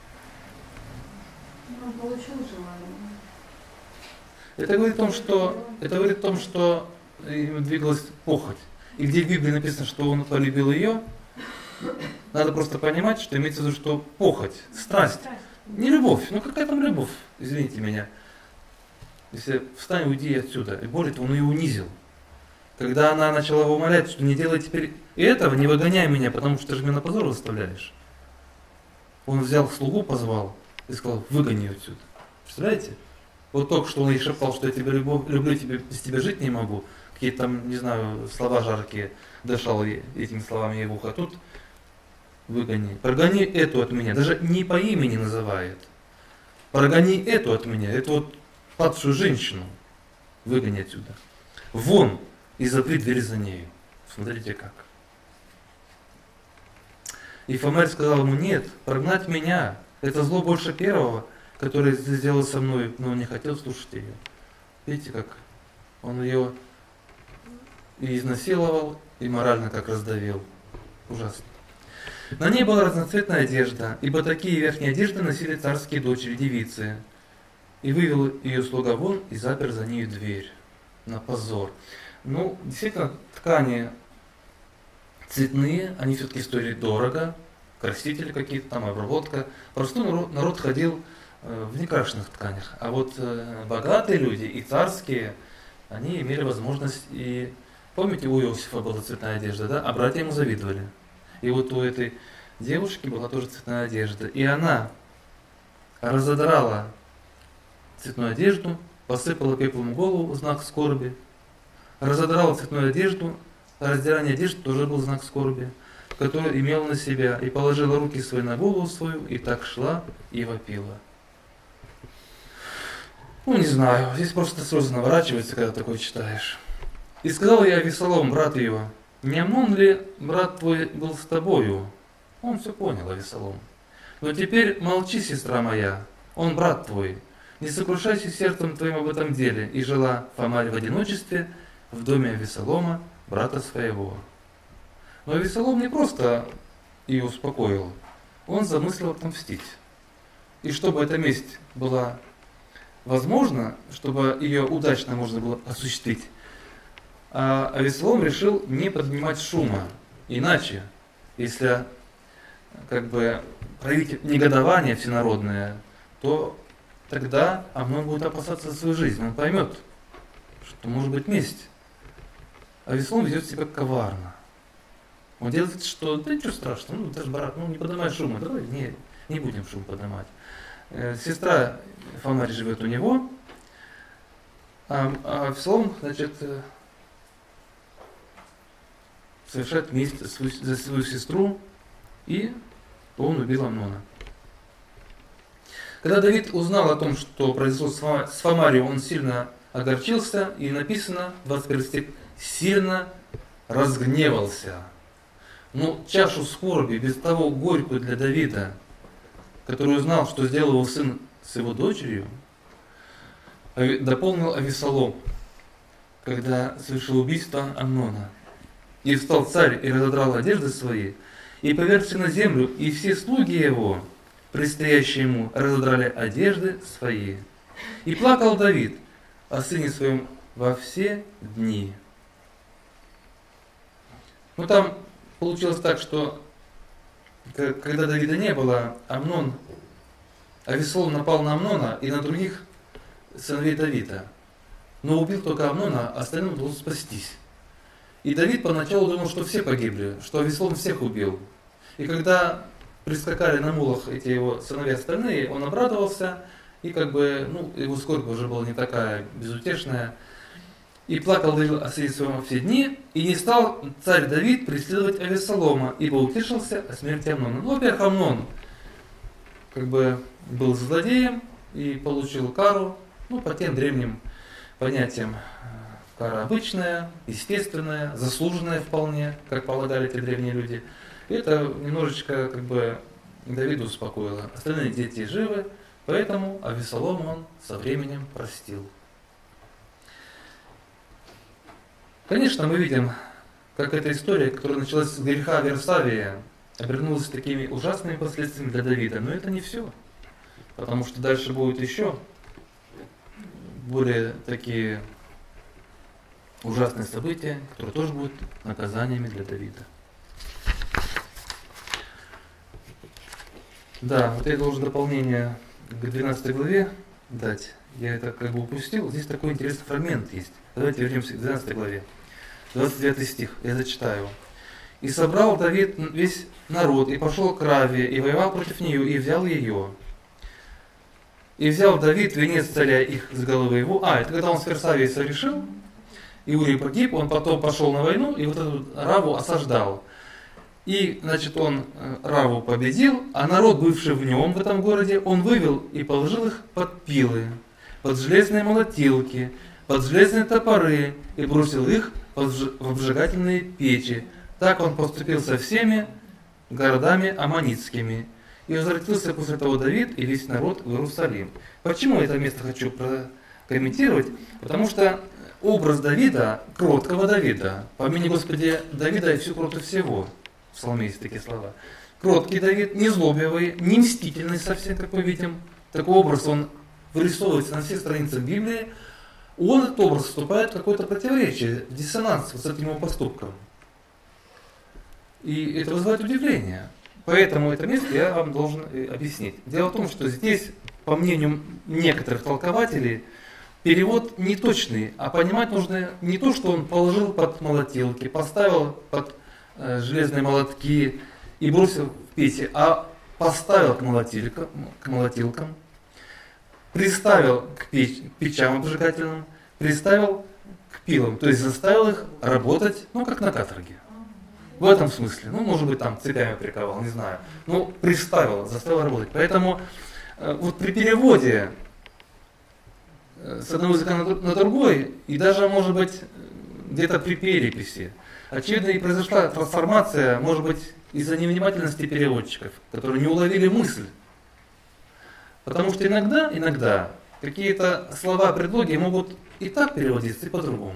S2: Он получил желание.
S1: Это говорит о том, что им двигалась похоть. И где в Библии написано, что он полюбил ее, надо просто понимать, что имеется в виду, что похоть, страсть. Не любовь. Ну какая там любовь? Извините меня. Если встань, уйди отсюда. И более того, он ее унизил. Когда она начала его умолять, что не делай теперь этого, не выгоняй меня, потому что ты же меня на позор выставляешь. Он взял слугу, позвал и сказал, выгони ее отсюда. Представляете? Вот только что он ей шептал, что я тебя люблю, без тебя жить не могу. Какие-то там, не знаю, слова жаркие дышал этими словами ей в ухо. А тут выгони. Прогони эту от меня. Даже не по имени называет. Прогони эту от меня. Эту вот падшую женщину. Выгони отсюда. Вон и запри дверь за нею. Смотрите как. И Фомарь сказал ему, нет, прогнать меня. Это зло больше первого, которое сделал со мной, но он не хотел слушать ее. Видите, как он ее и изнасиловал, и морально как раздавил. Ужасно. На ней была разноцветная одежда, ибо такие верхние одежды носили царские дочери, девицы. И вывел ее слуга вон и запер за нею дверь. На позор. Ну, действительно, ткани цветные, они все-таки стоили дорого, красители какие-то там, обработка. Простой народ ходил в некрашенных тканях. А вот богатые люди и царские, они имели возможность и... Помните, у Иосифа была цветная одежда, да? А братья ему завидовали. И вот у этой девушки была тоже цветная одежда. И она разодрала цветную одежду, посыпала пеплом голову, знак скорби. Разодрала цветную одежду, а раздирание одежды тоже был знак скорби, который имела на себя, и положила руки свои на голову свою, и так шла и вопила. Ну, не знаю, здесь просто слезы наворачиваются, когда такое читаешь. И сказал я Авессалом, брат ее, не Амнон ли брат твой был с тобою? Он все понял, Авессалом. Но теперь молчи, сестра моя, он брат твой. Не сокрушайся сердцем твоим об этом деле. И жила Фомарь в одиночестве в доме Авессалома, брата своего. Но Авессалом не просто ее успокоил, он замыслил отомстить. И чтобы эта месть была возможна, чтобы ее удачно можно было осуществить, а Авессалом решил не поднимать шума. Иначе, если как бы проявить негодование всенародное, то тогда Амнон будет опасаться за свою жизнь. Он поймет, что может быть месть. Авессалом ведет себя коварно. Он делает вид, что да ничего страшного, ну ты же брат, ну не поднимай шума, давай не будем шум поднимать. Сестра Фомарь живет у него, а Авессалом, значит, совершает месть за свою сестру, и он убил Амнона. Когда Давид узнал о том, что произошло с Фомарью, он сильно огорчился, и написано, 21 стих, сильно разгневался. Но чашу скорби, без того горькую для Давида, который узнал, что сделал его сын с его дочерью, дополнил Авессалом, когда совершил убийство Амнона. И встал царь и разодрал одежды свои, и повергся на землю, и все слуги его, предстоящие ему, разодрали одежды свои. И плакал Давид о сыне своем во все дни. Ну там получилось так, что когда Давида не было, Авессалом напал на Амнона и на других сыновей Давида. Но убил только Амнона, а остальным удалось спастись. И Давид поначалу думал, что все погибли, что Авессалом всех убил. И когда прискакали на мулах эти его сыновья остальные, он обрадовался, и как бы, ну, его скорбь уже была не такая безутешная. И плакал Давид о сыне своем все дни, и не стал царь Давид преследовать Авессалома, ибо утешился о смерти Амнона. Ну, во-первых, Амнон как бы был злодеем и получил кару, ну, по тем древним понятиям. Кара обычная, естественная, заслуженная вполне, как полагали те древние люди. И это немножечко как бы Давида успокоило. Остальные дети живы, поэтому Авессалом он со временем простил. Конечно, мы видим, как эта история, которая началась с греха Версавия, обернулось такими ужасными последствиями для Давида. Но это не все, потому что дальше будут еще более такие ужасные события, которые тоже будут наказаниями для Давида. Да, вот я должен дополнение к 12 главе дать. Я это как бы упустил. Здесь такой интересный фрагмент есть. Давайте вернемся к 12 главе. 29 стих, я зачитаю. «И собрал Давид весь народ, и пошел к Раве, и воевал против нее, и взял ее. И взял Давид венец царя их с головы его». Это когда он с Ферсавией совершил, и Урий погиб, он потом пошел на войну, и вот эту Раву осаждал. И, значит, он Раву победил, а народ, бывший в нем, в этом городе, он вывел и положил их под пилы, под железные молотилки, под железные топоры, и бросил их в обжигательные печи. Так он поступил со всеми городами аммонитскими. И возвратился после того Давид и весь народ в Иерусалим. Почему это место хочу прокомментировать? Потому что образ Давида, кроткого Давида, помяни Господи Давида и всю кротость всего, в псалме есть такие слова. Кроткий Давид, незлобивый, не мстительный совсем, как мы видим. Такой образ, он вырисовывается на всех страницах Библии. Он, этот образ, вступает в какое-то противоречие, в диссонанс вот с этим его поступком. И это вызывает удивление. Поэтому это место я вам должен объяснить. Дело в том, что здесь, по мнению некоторых толкователей, перевод неточный, а понимать нужно не то, что он положил под молотилки, поставил под железные молотки и бросил в печи, а поставил к молотилкам, приставил к печам обжигательным, приставил к пилам, то есть заставил их работать, как на каторге. В этом смысле. Может быть, там цепями приковал, не знаю. Приставил, заставил работать. Поэтому вот при переводе с одного языка на другой, и даже, может быть, где-то при переписи, очевидно, и произошла трансформация, может быть, из-за невнимательности переводчиков, которые не уловили мысль. Потому что иногда какие-то слова, предлоги могут и так переводиться, и по-другому.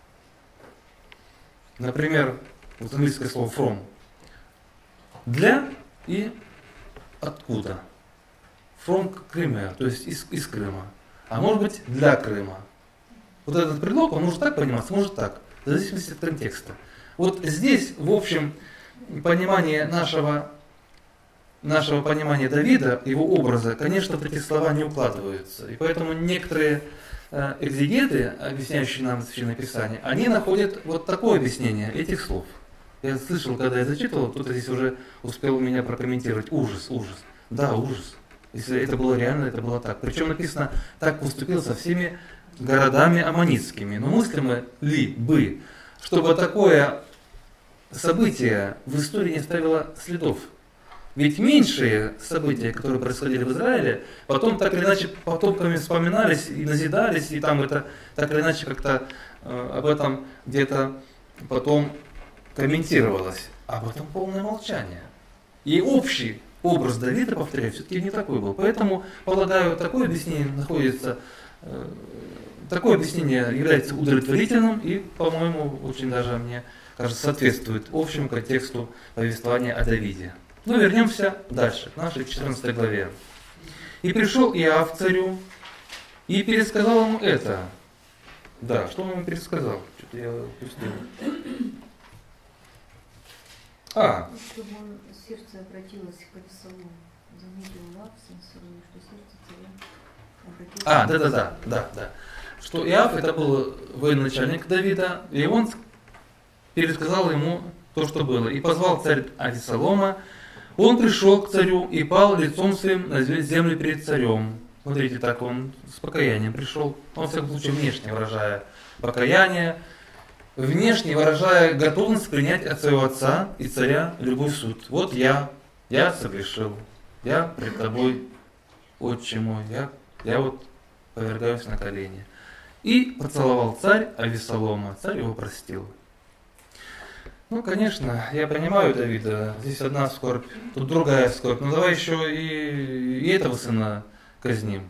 S1: Например, вот английское слово from. Для и откуда. From Crimea, то есть из Крыма. А может быть для Крыма. Вот этот предлог, он может так пониматься, может так. В зависимости от контекста. Вот здесь, в общем, понимание нашего понимания Давида, его образа, конечно, в эти слова не укладываются. И поэтому некоторые экзегеты, объясняющие нам Священное Писание, они находят вот такое объяснение этих слов. Я слышал, когда я зачитывал, кто-то здесь уже успел меня прокомментировать. Ужас. Да, ужас. Если это было реально, это было так. Причем написано, так поступил со всеми городами аммонитскими. Но мыслимо ли бы, чтобы такое событие в истории не оставило следов? Ведь меньшие события, которые происходили в Израиле, потом так или иначе потомками вспоминались и назидались, и там это так или иначе как-то об этом где-то потом комментировалось. Об этом полное молчание. И общий образ Давида, повторяю, все-таки не такой был. Поэтому, полагаю, такое объяснение является удовлетворительным и, по-моему, очень даже, мне кажется, соответствует общему контексту повествования о Давиде. Вернемся дальше, к нашей 14 главе. «И пришел Иав к царю, и пересказал ему это». Да, что он ему пересказал? Что-то я упустил.
S2: Чтобы он сердце обратилось к Авесолому. Заметил Иав, сын Саруля, что сердце царя обратилось.
S1: Да. Что Иав, это был военачальник Давида, и он пересказал ему то, что было. «И позвал царь Авесолома, он пришел к царю и пал лицом своим на землю перед царем». Смотрите, так он с покаянием пришел. Он, в всяком случае, внешне выражая покаяние, внешне выражая готовность принять от своего отца и царя любой суд. Вот я согрешил, я пред тобой, отче мой, я вот повергаюсь на колени. И поцеловал царь Авесолома, царь его простил. Конечно, я понимаю Давида, здесь одна скорбь, тут другая скорбь, но давай еще и этого сына казним.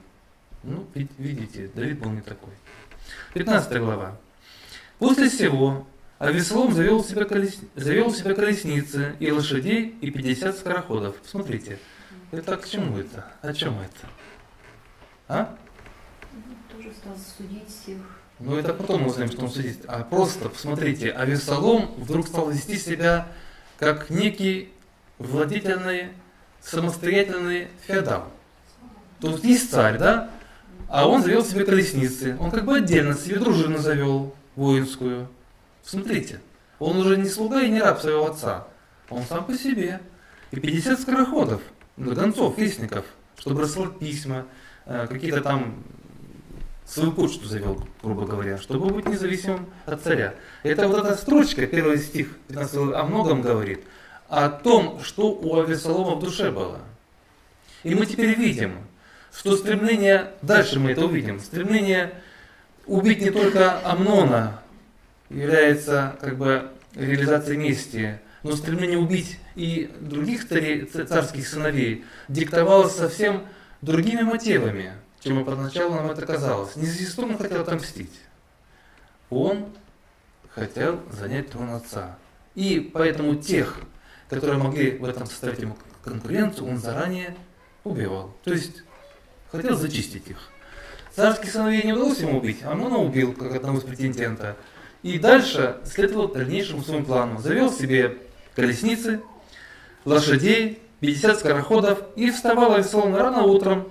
S1: Видите, Давид был не такой. 15 глава. «После сего А Весолом завел себе колесницы и лошадей, и 50 скороходов. Смотрите, это к чему это? О чем это? А?
S2: Тоже стал судить всех.
S1: Ну это потом мы узнаем, что он судит. А просто посмотрите, а Весолом вдруг стал вести себя как некий владетельный, самостоятельный феодал. Тут есть царь, да? А он завел себе колесницы. Он как бы отдельно себе дружину завел, воинскую. Смотрите, он уже не слуга и не раб своего отца. Он сам по себе. И 50 скороходов, гонцов, вестников, чтобы рассылать письма, какие-то там свою почту завел, грубо говоря, чтобы быть независимым от царя. Это вот эта строчка, первый стих 15 главы, о многом говорит. О том, что у Авесолома в душе было. И мы теперь видим, что стремление, дальше мы это увидим, стремление убить не только Амнона является как бы реализацией мести, но стремление убить и других царских сыновей диктовалось совсем другими мотивами, чем поначалу нам это казалось. Не за сестру он хотел отомстить. Он хотел занять трон отца. И поэтому тех, которые могли в этом составить ему конкуренцию, он заранее убивал. То есть хотел зачистить их. Царских сыновей не удалось ему убить, а Амнона убил, как одного из претендента. И дальше следовал дальнейшему своему плану. Завел себе колесницы, лошадей, 50 скороходов, и вставал Авесолом рано утром.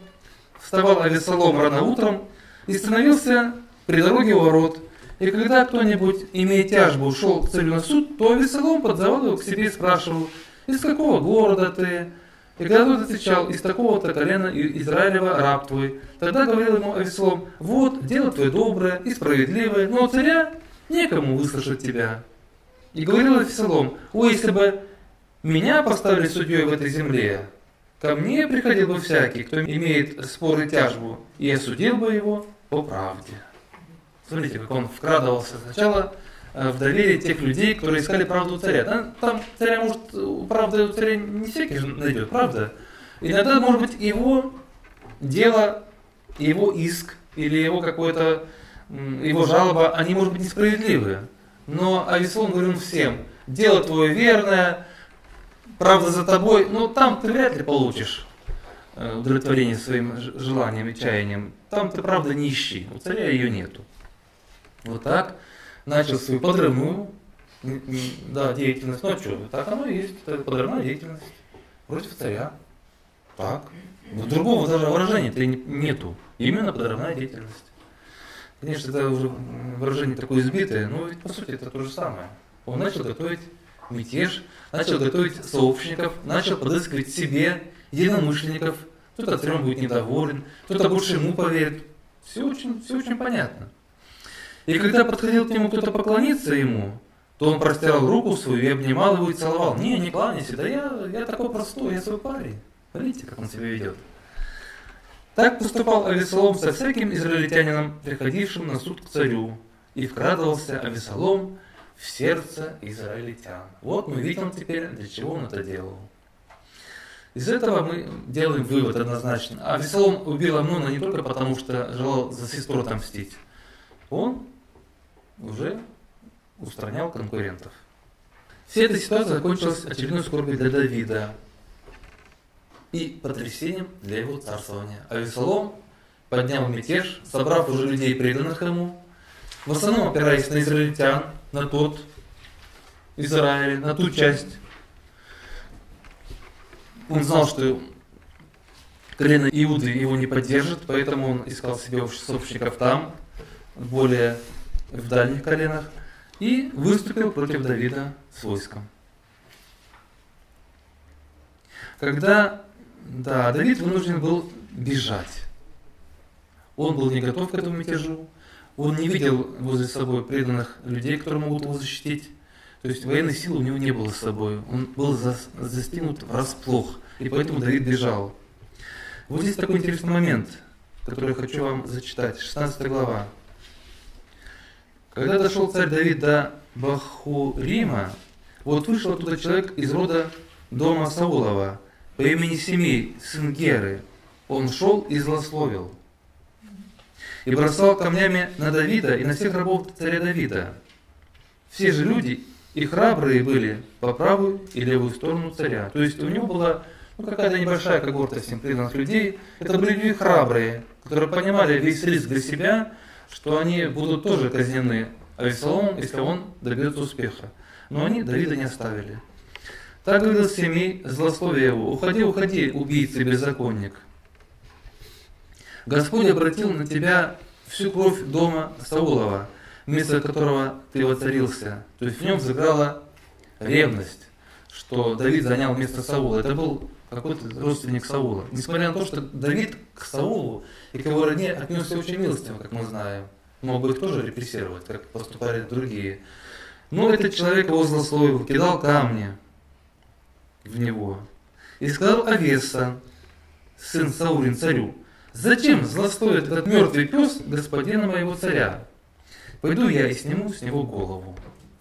S1: И становился при дороге у ворот. И когда кто-нибудь, имея тяжбу, шел к царю на суд, то Авесолом подзывал его к себе и спрашивал: из какого города ты? И когда тот отвечал: из такого-то колена Израилева раб твой. Тогда говорил ему Авесолом: вот, дело твое доброе и справедливое, но у царя некому выслушать тебя. И говорил Авесолом: о, если бы меня поставили судьей в этой земле, ко мне приходил бы всякий, кто имеет спор и тяжбу, и я судил бы его по правде. Смотрите, как он вкрадывался сначала в доверие тех людей, которые искали правду у царя. Там царя, может, правда у царя не всякий же найдет, правда? Иногда, может быть, его дело, его иск или его какое-то, его жалоба, они, может быть, несправедливые. Но Авесолом говорил всем: дело твое верное, правда за тобой, но там ты вряд ли получишь удовлетворение своим желаниям и чаяниям. Там ты, правда, не ищи, у царя ее нету. Вот так начал свою подрывную деятельность. Ну а что, так оно и есть, это подрывная деятельность против царя. Так. Другого даже выражения-то нету. Именно подрывная деятельность. Конечно, это уже выражение такое избитое, но ведь по сути это то же самое. Он начал готовить мятеж, начал готовить сообщников, начал подыскивать себе единомышленников. Кто-то царем будет недоволен, кто-то больше ему поверит. Все очень понятно. И когда подходил к нему кто-то поклониться ему, то он простирал руку свою и обнимал его и целовал. Не кланяйся, да я такой простой, я свой парень. Смотрите, как он себя ведет. Так поступал Авесолом со всяким израильтянином, приходившим на суд к царю, и вкрадывался Авесолом в сердце израильтян. Вот мы видим теперь, для чего он это делал. Из этого мы делаем вывод однозначно. Авесолом убил Амнона не только потому, что желал за сестру отомстить. Он уже устранял конкурентов. Вся эта ситуация закончилась очередной скорбью для Давида и потрясением для его царствования. Авесолом поднял мятеж, собрав уже людей, преданных ему, в основном опираясь на израильтян, на тот Израиль, на ту часть. Он знал, что колено Иуды его не поддержит, поэтому он искал себе сообщников там, более в дальних коленах, и выступил против Давида с войском. Когда Давид вынужден был бежать, он был не готов к этому мятежу, он не видел возле собой преданных людей, которые могут его защитить. То есть военной силы у него не было с собой, он был застигнут врасплох, и поэтому Давид бежал. Вот здесь такой интересный момент, который я хочу вам зачитать, 16 глава. Когда дошел царь Давид до Бахурима, вот вышел оттуда человек из рода дома Саулова по имени Семей, сын Геры. Он шел и злословил, и бросал камнями на Давида и на всех рабов царя Давида. все же люди и храбрые были по правую и левую сторону царя. То есть у него была какая-то небольшая когорта всем преданных людей. Это были люди храбрые, которые понимали весь риск для себя, что они будут тоже казнены Авессаломом, если он добьется успеха. Но они Давида не оставили. Так говорил Семей, злословие его: «Уходи, уходи, убийца и беззаконник. Господь обратил на тебя всю кровь дома Саулова, вместо которого ты воцарился». То есть в нем взыграла ревность, что Давид занял место Саула. Это был какой-то родственник Саула. Несмотря на то, что Давид к Саулу и к его родне отнесся очень милостиво, как мы знаем. Мог бы их тоже репрессировать, как поступали другие. Но этот человек его злословил, кидал камни в него. И сказал Авесса, сын Саулин, царю: «Зачем злословит этот мертвый пес господина моего царя? Пойду я и сниму с него голову».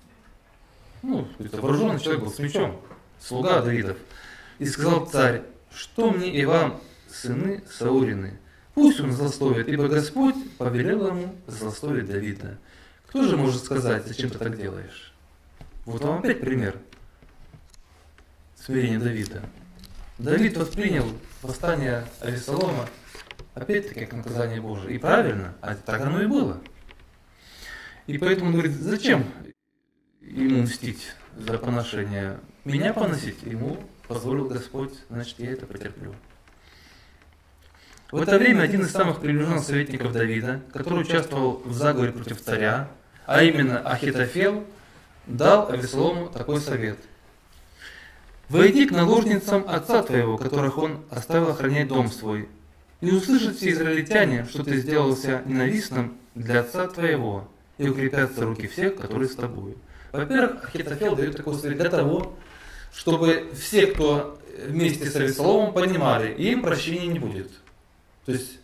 S1: Это вооруженный человек был с мечом, слуга Давидов. И сказал царь: «Что мне и вам, сыны Саулины? Пусть он злословит, ибо Господь повелел ему злословить Давида». Кто же может сказать, зачем ты так делаешь? Вот вам опять пример смирения Давида. Давид воспринял восстание Авессалома опять-таки как наказание Божие. И правильно, а так оно и было. И поэтому он говорит: зачем ему мстить за поношение? Меня поносить ему позволил Господь, значит, я это потерплю. В это время один из самых приближенных советников Давида, который участвовал в заговоре против царя, а именно Ахитофел, дал Авессалому такой совет: «Войди к наложницам отца твоего, которых он оставил охранять дом свой, и услышат все израильтяне, что ты сделался ненавистным для отца твоего, и укрепятся руки всех, которые с тобою». Во-первых, Ахитофел дает такой совет для того, чтобы все, кто вместе с Авессаломом, понимали, им прощения не будет. То есть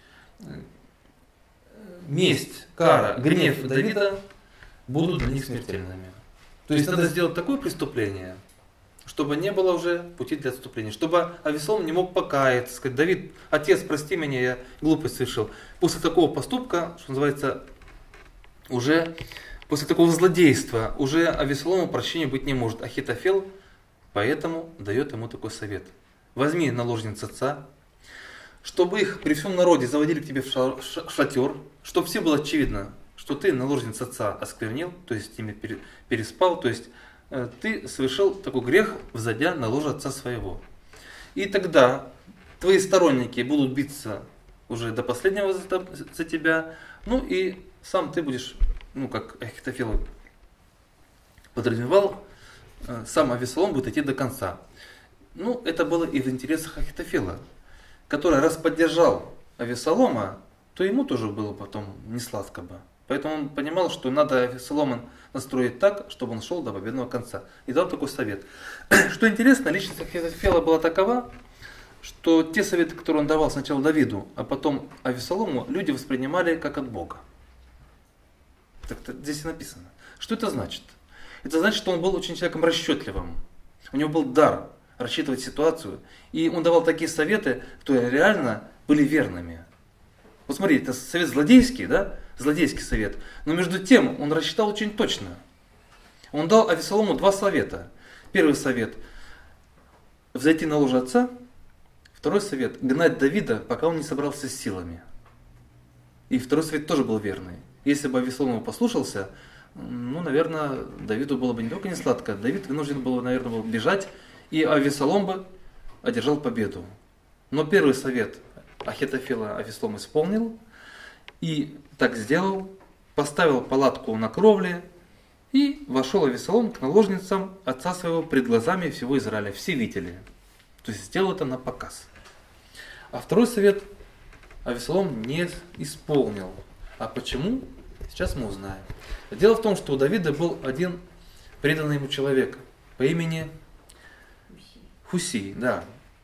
S1: месть, кара, гнев Давида будут для них смертельными. То есть надо сделать такое преступление, чтобы не было уже пути для отступления, чтобы Авессалом не мог покаяться, сказать: «Давид, отец, прости меня, я глупость совершил». После такого поступка, что называется, уже после такого злодейства, уже Авессалому прощения быть не может. Ахитофел поэтому дает ему такой совет: возьми наложниц отца, чтобы их при всем народе заводили к тебе в шатер, чтобы все было очевидно, что ты наложниц отца осквернил, то есть с ними переспал, то есть ты совершил такой грех, взойдя на ложе отца своего. И тогда твои сторонники будут биться уже до последнего за тебя, и сам ты будешь, как Ахитофел подразумевал, сам Авессалом будет идти до конца. Это было и в интересах Ахитофела, который раз поддержал Авессалома, то ему тоже было потом не сладко бы. Поэтому он понимал, что надо Авессалома настроить так, чтобы он шел до победного конца. И дал такой совет. Что интересно, личность Ахитофела была такова, что те советы, которые он давал сначала Давиду, а потом Авессалому, люди воспринимали как от Бога. Так здесь и написано. Что это значит? Это значит, что он был очень человеком расчетливым. У него был дар рассчитывать ситуацию. И он давал такие советы, которые реально были верными. Вот смотрите, это совет злодейский, да? Злодейский совет. Но между тем он рассчитал очень точно. Он дал Авессалому два совета. Первый совет – взойти на ложе отца. Второй совет – гнать Давида, пока он не собрался с силами. И второй совет тоже был верный. Если бы Авессалом его послушался, наверное, Давиду было бы не только не сладко, Давид вынужден был, наверное, был бежать, и Авессалом бы одержал победу. Но первый совет Ахитофела Авессалом исполнил, и так сделал, поставил палатку на кровле, и вошел Авессалом к наложницам отца своего пред глазами всего Израиля. Все видели. То есть сделал это на показ. А второй совет Авессалом не исполнил. А почему? Сейчас мы узнаем. Дело в том, что у Давида был один преданный ему человек по имени Хусей. Да.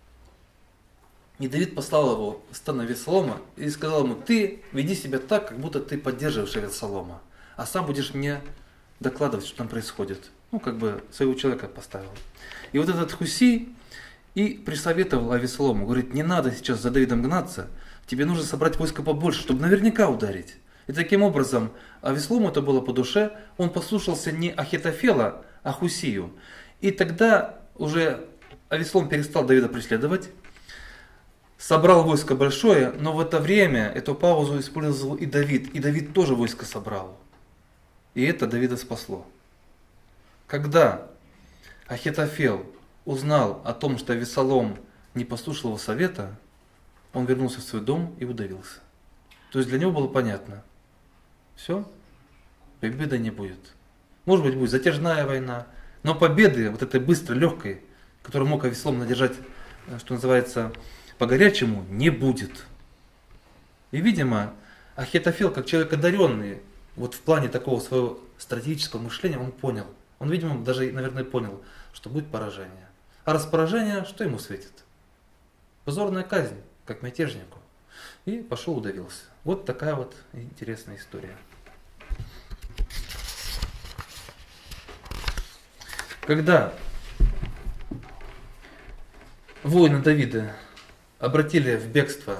S1: И Давид послал его в стан Авессалома и сказал ему: ты веди себя так, как будто ты поддерживаешь Авессалома, а сам будешь мне докладывать, что там происходит. Своего человека поставил. И вот этот Хусей и присоветовал Авессалому, говорит: не надо сейчас за Давидом гнаться, тебе нужно собрать войско побольше, чтобы наверняка ударить. И таким образом, Авеслому это было по душе, он послушался не Ахитофела, а Хусию. И тогда уже Авеслом перестал Давида преследовать, собрал войско большое, но в это время эту паузу использовал и Давид тоже войско собрал. И это Давида спасло. Когда Ахитофел узнал о том, что Авессалом не послушал его совета, он вернулся в свой дом и удавился. То есть для него было понятно, все, победы не будет. Может быть, будет затяжная война, но победы, вот этой быстрой, легкой, которую мог Авессалом надержать, что называется, по-горячему, не будет. И, видимо, Ахитофел, как человек одаренный, вот в плане такого своего стратегического мышления, он понял. Он, видимо, даже, наверное, понял, что будет поражение. А раз поражение, что ему светит? Позорная казнь, как мятежнику. И пошел удавился. Вот такая вот интересная история. Когда воины Давида обратили в бегство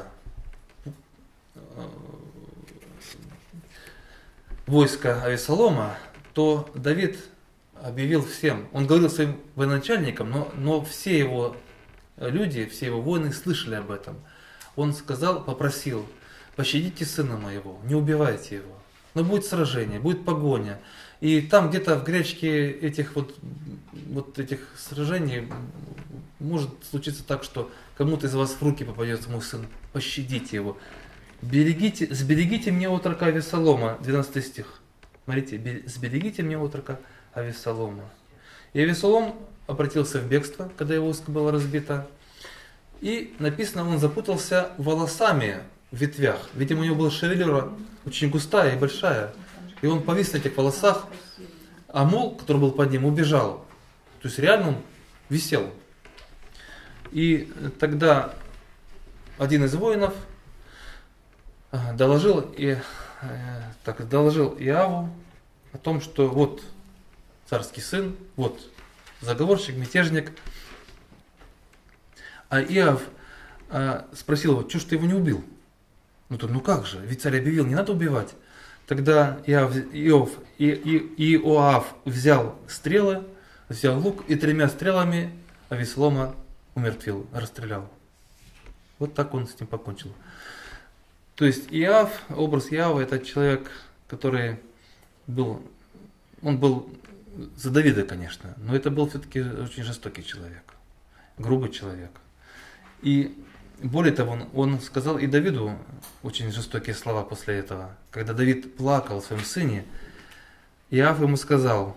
S1: войско Авессалома, то Давид объявил всем, он говорил своим военачальникам, но все его люди, все его воины слышали об этом. Он сказал, попросил: пощадите сына моего, не убивайте его. Но будет сражение, будет погоня. И там где-то в горячке этих вот этих сражений может случиться так, что кому-то из вас в руки попадется мой сын. Пощадите его. Сберегите мне отрока Авессалома. 12 стих. Смотрите, сберегите мне отрока Авессалома. И Авессалом обратился в бегство, когда его войско было разбито. И написано, он запутался волосами в ветвях. Видимо, у него была шевелюра очень густая и большая. И он повис на этих волосах, а мул, который был под ним, убежал. То есть реально он висел. И тогда один из воинов доложил Иову о том, что вот царский сын, вот заговорщик, мятежник. А Иов спросил его: что ж ты его не убил? Ну как же, ведь царь объявил, не надо убивать. Тогда Иоав взял стрелы, взял лук и 3 стрелами Авессалома умертвил, расстрелял. Вот так он с ним покончил. То есть Иов, образ Иова, это человек, который был за Давида, конечно, но это был все-таки очень жестокий человек, грубый человек. И более того, он сказал и Давиду очень жестокие слова после этого. Когда Давид плакал о своем сыне, Иов ему сказал: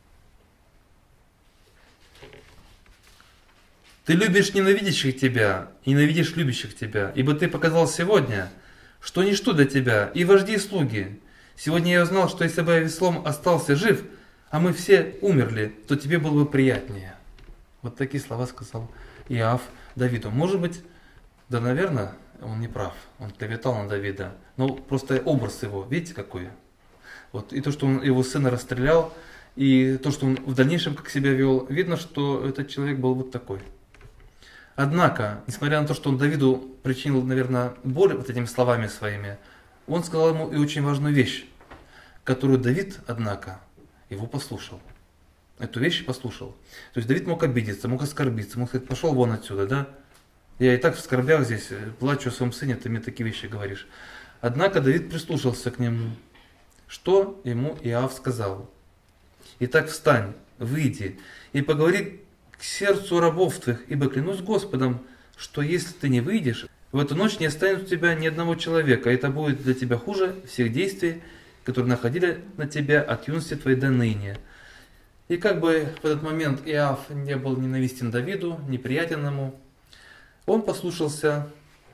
S1: ты любишь ненавидящих тебя, и ненавидишь любящих тебя, ибо ты показал сегодня, что ничто для тебя, и вожди, и слуги. Сегодня я узнал, что если бы Авессалом остался жив, а мы все умерли, то тебе было бы приятнее. Вот такие слова сказал Иов Давиду. Может быть, да, наверное, он не прав, он клеветал на Давида, но просто образ его, видите, какой? Вот, и то, что он его сына расстрелял, и то, что он в дальнейшем как себя вел, видно, что этот человек был вот такой. Однако, несмотря на то, что он Давиду причинил, наверное, боль вот этими словами своими, он сказал ему и очень важную вещь, которую Давид, однако, его послушал. Эту вещь послушал. То есть Давид мог обидеться, мог оскорбиться, мог сказать: пошел вон отсюда, да? Я и так в скорбях здесь, плачу о своем сыне, ты мне такие вещи говоришь. Однако Давид прислушался к нему. Что ему Иов сказал? Итак, встань, выйди и поговори к сердцу рабов твоих, ибо клянусь Господом, что если ты не выйдешь, в эту ночь не останется у тебя ни одного человека, и это будет для тебя хуже всех действий, которые находили на тебя от юности твоей до ныне. И как бы в этот момент Иов не был ненавистен Давиду, неприятен ему, он послушался,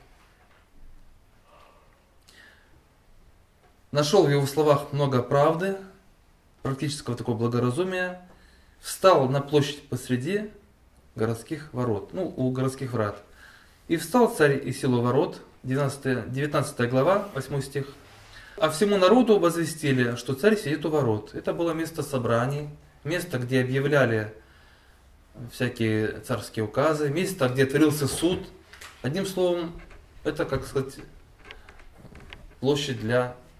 S1: нашел в его словах много правды, практического такого благоразумия, встал на площадь посреди городских ворот, у городских врат. И встал царь и сел у ворот, 19 глава, 8 стих. А всему народу возвестили, что царь сидит у ворот. Это было место собраний, место, где объявляли всякие царские указы, место, где творился суд. Одним словом, это, как сказать, площадь для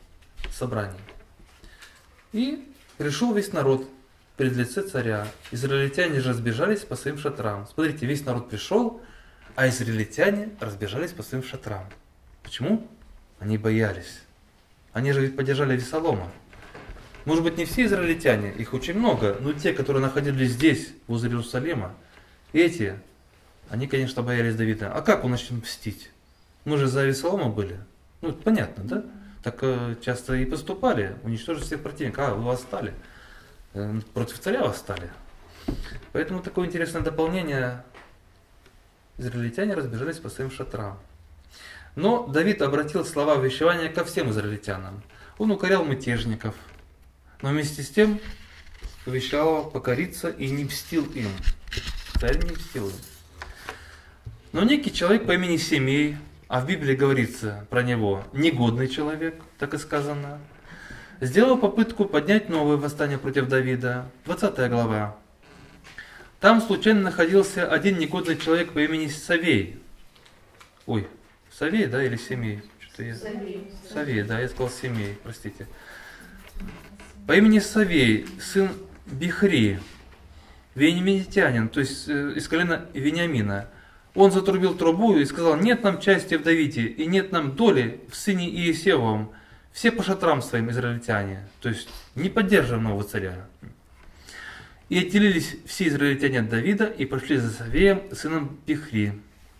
S1: собрании. И пришел весь народ пред лице царя. Израильтяне же разбежались по своим шатрам. Смотрите, весь народ пришел, а израильтяне разбежались по своим шатрам. Почему? Они боялись. Они же ведь поддержали Авесолома. Может быть, не все израильтяне, их очень много, но те, которые находились здесь, возле Иерусалима, эти, они, конечно, боялись Давида. А как он начнет мстить? Мы же за Авесолома были. Ну, это понятно, да? Так часто и поступали, уничтожить всех противников. А, вы восстали. Против царя восстали. Поэтому такое интересное дополнение. Израильтяне разбежались по своим шатрам. Но Давид обратил слова увещевания ко всем израильтянам. Он укорял мятежников, но вместе с тем увещевал покориться и не мстил им. Царь не мстил им. Но некий человек по имени Семей, а в Библии говорится про него негодный человек, так и сказано, сделал попытку поднять новое восстание против Давида. 20 глава. Там случайно находился один негодный человек по имени Савей. Ой, Савей, да, или Семей? Что-то я... Савей, да, я сказал Семей, простите. По имени Савей, сын Бихри, вениаминитянин, то есть из колена Вениамина. Он затрубил трубу и сказал: нет нам части в Давиде, и нет нам доли в сыне Иесевовом. Все по шатрам своим израильтяне, то есть не поддерживаем нового царя. И отделились все израильтяне от Давида и пошли за Савеем, сыном Бихри.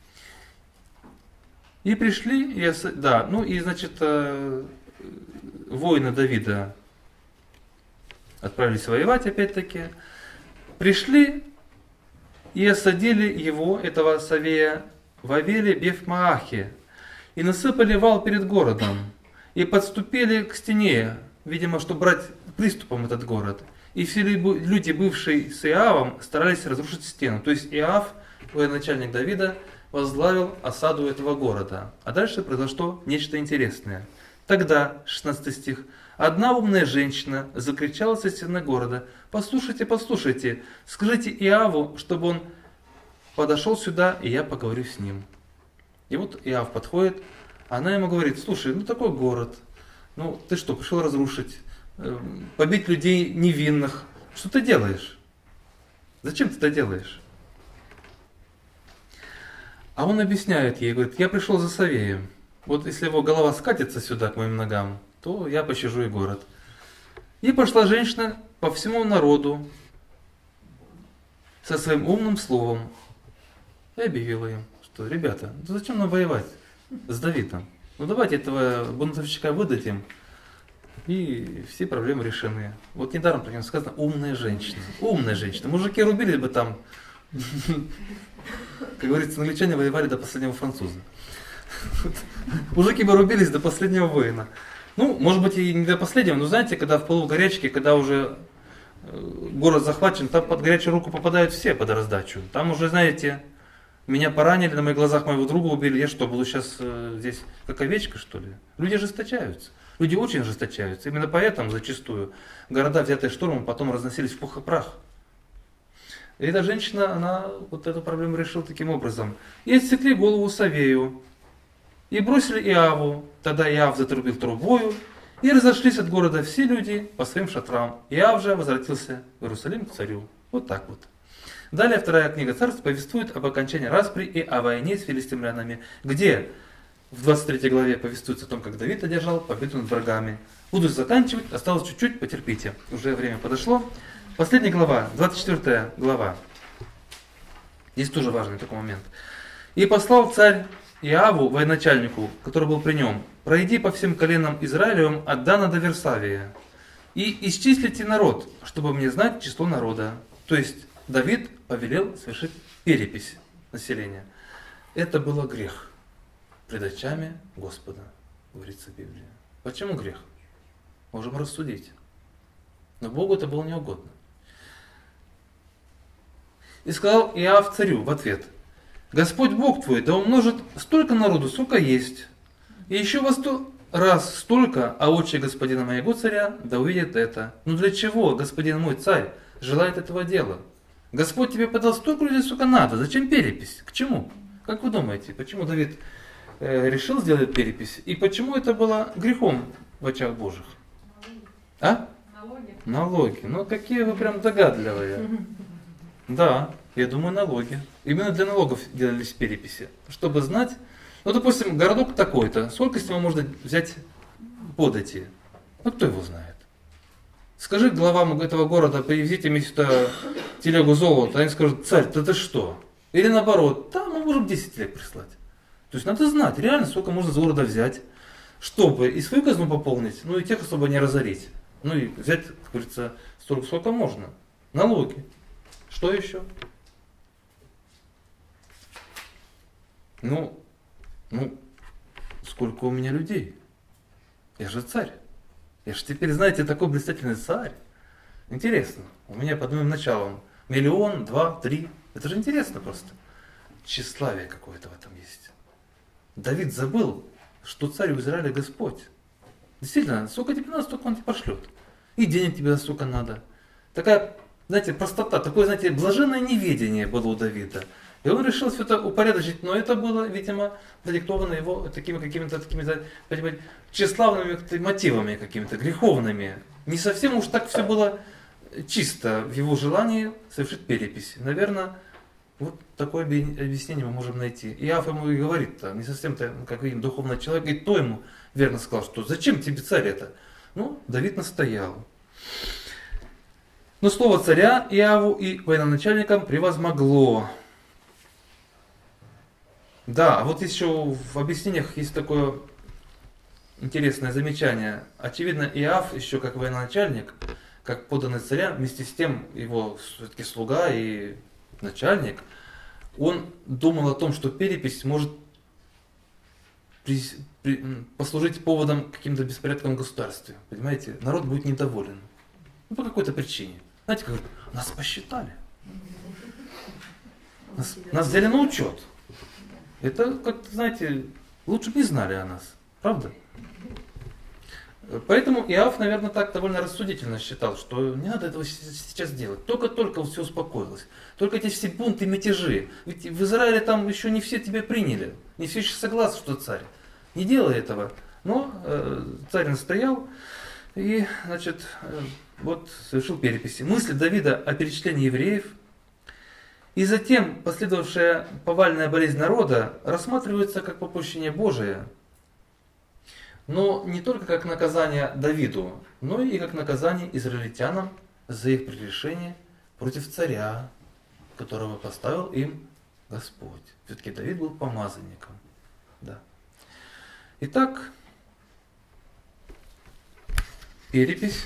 S1: И пришли, значит, воины Давида отправились воевать опять-таки. Пришли и осадили его, этого Савея, в Авеле Бефмаахе, и насыпали вал перед городом, и подступили к стене, видимо, чтобы брать приступом этот город. И все люди, бывшие с Иавом, старались разрушить стену. То есть Иав, военачальник Давида, возглавил осаду этого города. А дальше произошло нечто интересное. Тогда, 16 стих, одна умная женщина закричала со стены города: послушайте, послушайте, скажите Иаву, чтобы он подошел сюда, и я поговорю с ним. И вот Иав подходит, она ему говорит: слушай, ну такой город, ну ты что, пришел разрушить, побить людей невинных, что ты делаешь? Зачем ты это делаешь? А он объясняет ей, говорит: я пришел за Савеем. Вот если его голова скатится сюда к моим ногам, то я пощажу и город. И пошла женщина по всему народу со своим умным словом и объявила им, что: ребята, ну зачем нам воевать с Давидом? Ну давайте этого бунтовщика выдадим, и все проблемы решены. Вот недаром про него сказано умная женщина. Умная женщина. Мужики рубились бы там. Как говорится, англичане воевали до последнего француза. Мужики бы рубились до последнего воина. Ну, может быть, и не до последнего, но знаете, когда в полу горячки, когда уже город захвачен, там под горячую руку попадают все под раздачу. Там уже, знаете, меня поранили, на моих глазах моего друга убили. Я что, буду сейчас здесь как овечка, что ли? Люди ожесточаются. Люди очень ожесточаются. Именно поэтому зачастую города, взятые штурмом, потом разносились в пух и прах. И эта женщина, она вот эту проблему решила таким образом. И отсекли голову Савею, и бросили Иаву. Тогда Иав затрубил трубою, и разошлись от города все люди по своим шатрам. Иав же возвратился в Иерусалим к царю. Вот так вот. Далее вторая книга Царств повествует об окончании распри и о войне с филистимлянами, где в 23 главе повествуется о том, как Давид одержал победу над врагами. Буду заканчивать, осталось чуть-чуть, потерпите. Уже время подошло. Последняя глава, 24 глава. Здесь тоже важный такой момент. И послал царь Иаву, военачальнику, который был при нем: пройди по всем коленам Израилевым от Дана до Версавия, и исчислите народ, чтобы мне знать число народа. То есть Давид повелел совершить перепись населения. Это было грех пред очами Господа, говорится в Библии. Почему грех? Можем рассудить. Но Богу это было неугодно. И сказал Иав царю в ответ: Господь Бог твой да умножит столько народу, сколько есть, и еще во 100 раз столько, а очи господина моего царя да увидят это. Но для чего господин мой царь желает этого дела? Господь тебе подал столько людей, сколько надо. Зачем перепись? К чему? Как вы думаете, почему Давид решил сделать перепись? И почему это было грехом в очах Божьих? А? Налоги. Ну, какие вы прям догадливые. Да, я думаю, налоги. Именно для налогов делались переписи. Чтобы знать, ну, допустим, городок такой-то, сколько с него можно взять подати? Ну, кто его знает? Скажи главам этого города, привезите мне сюда телегу золота, они скажут: царь, да ты что? Или наоборот, да, мы можем 10 телег прислать. То есть надо знать реально, сколько можно с города взять, чтобы и свою казну пополнить, ну и тех особо не разорить. Ну и взять, как говорится, столько, сколько можно. Налоги. Что еще? Ну, сколько у меня людей? Я же царь. Я же теперь, знаете, такой блистательный царь. Интересно. У меня под моим началом 1, 2 миллиона, 3. Это же интересно просто. Тщеславие какое-то в этом есть. Давид забыл, что царь в Израиле Господь. Действительно, сколько тебе надо, столько он тебе пошлет. И денег тебе столько надо. Такая, знаете, простота, такое, знаете, блаженное неведение было у Давида. И он решил все это упорядочить, но это было, видимо, продиктовано его такими какими-то такими, понимаете, тщеславными мотивами какими-то, греховными. Не совсем уж так все было чисто в его желании совершить перепись. Наверное, вот такое объяснение мы можем найти. И Иов ему и говорит-то, не совсем-то, как видим, духовный человек, и то ему верно сказал, что зачем тебе царь это? Ну, Давид настоял. Но слово царя Иову и военачальникам превозмогло. Да, а вот еще в объяснениях есть такое интересное замечание. Очевидно, Иов еще как военачальник, как подданный царя, вместе с тем его все-таки слуга и начальник, он думал о том, что перепись может послужить поводом к каким-то беспорядкам в государстве. Понимаете, народ будет недоволен. Ну, по какой-то причине. Знаете, как нас посчитали. Нас взяли на учет. Это, как-то, знаете, лучше бы не знали о нас. Правда? Поэтому Иов, наверное, так довольно рассудительно считал, что не надо этого сейчас делать. Только все успокоилось. Только эти все бунты, мятежи. Ведь в Израиле там еще не все тебя приняли. Не все еще согласны, что царь. Не делай этого. Но царь настоял и, значит, вот совершил переписи. Мысли Давида о перечислении евреев и затем последовавшая повальная болезнь народа рассматриваются как попущение Божие. Но не только как наказание Давиду, но и как наказание израильтянам за их прегрешение против царя, которого поставил им Господь. Все-таки Давид был помазанником. Да. Итак, перепись.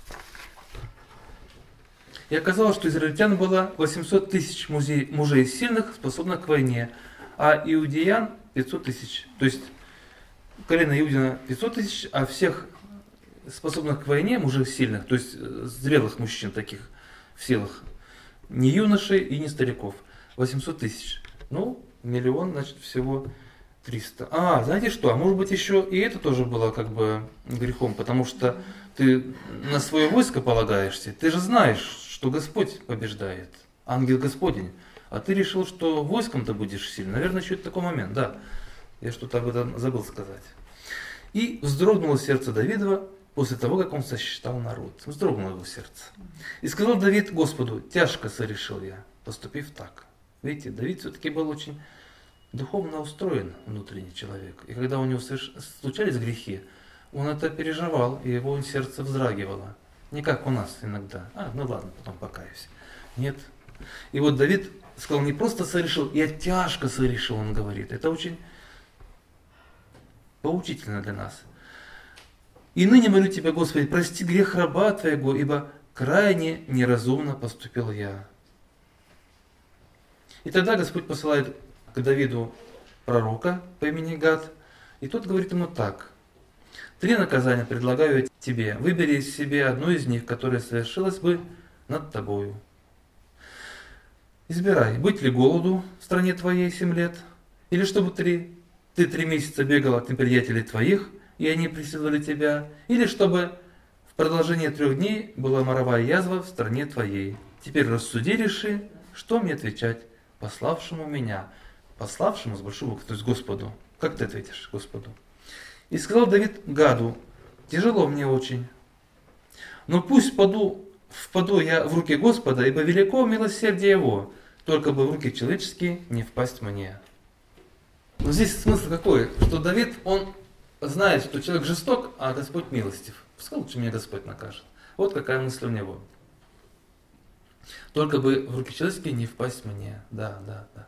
S1: И оказалось, что израильтян было 800 тысяч мужей сильных, способных к войне, а иудеян 500 тысяч. То есть колено Иудина 500 тысяч, а всех способных к войне мужей сильных, то есть зрелых мужчин таких в силах, не юношей и не стариков, 800 тысяч. Ну, 1 миллион, значит, всего 300. А, знаете что, а может быть еще и это тоже было как бы грехом, потому что ты на свое войско полагаешься, ты же знаешь, что Господь побеждает, ангел Господень, а ты решил, что войском-то будешь сильным. Наверное, еще это такой момент, да. Я что-то об этом забыл сказать. И вздрогнуло сердце Давидова после того, как он сосчитал народ. Вздрогнуло его сердце. И сказал Давид Господу: тяжко сорешил я, поступив так. Видите, Давид все-таки был очень духовно устроен внутренний человек. И когда у него случались грехи, он это переживал, и его сердце вздрагивало. Не как у нас иногда. Ну ладно, потом покаюсь. Нет. И вот Давид сказал: не просто сорешил, я тяжко сорешил, он говорит. Это очень поучительно для нас. И ныне молю Тебя, Господи, прости грех раба Твоего, ибо крайне неразумно поступил я. И тогда Господь посылает к Давиду пророка по имени Гад, и тот говорит ему так: 3 наказания предлагаю тебе, выбери себе одно из них, которое совершилось бы над тобою. Избирай, быть ли голоду в стране твоей 7 лет, или чтобы ты 3 месяца бегал от неприятелей твоих, и они преследовали тебя, или чтобы в продолжение 3 дней была моровая язва в стране твоей. Теперь рассуди, реши, что мне отвечать пославшему меня. Пославшему с большой буквы, то есть Господу. Как ты ответишь Господу? И сказал Давид Гаду: тяжело мне очень. Но пусть впаду я в руки Господа, ибо велико милосердие Его, только бы в руки человеческие не впасть мне. Но здесь смысл какой? Что Давид, он знает, что человек жесток, а Господь милостив. Пускай лучше меня Господь накажет. Вот какая мысль у него. Только бы в руки человеческие не впасть мне. Да.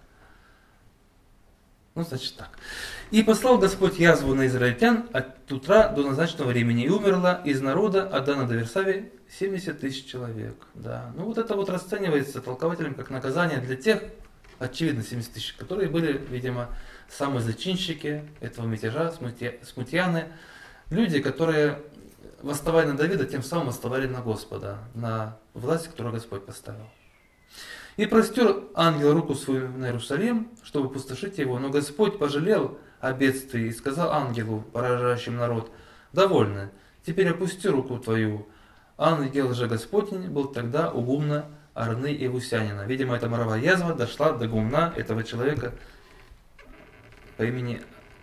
S1: Ну, значит так. «И послал Господь язву на израильтян от утра до назначенного времени, и умерло из народа от Дана до Версавии 70 тысяч человек». Да. Ну, вот это вот расценивается толкователем как наказание для тех, очевидно, 70 тысяч, которые были, видимо, самые зачинщики этого мятежа, смутьяны, люди, которые восставали на Давида, тем самым восставали на Господа, на власть, которую Господь поставил. «И простер ангел руку свою на Иерусалим, чтобы пустошить его, но Господь пожалел о бедствии и сказал ангелу, поражающим народ: довольно, теперь опусти руку твою. Ангел же Господень был тогда у гумна Орны Иевусянина». Видимо, эта моровая язва дошла до гумна этого человека по имени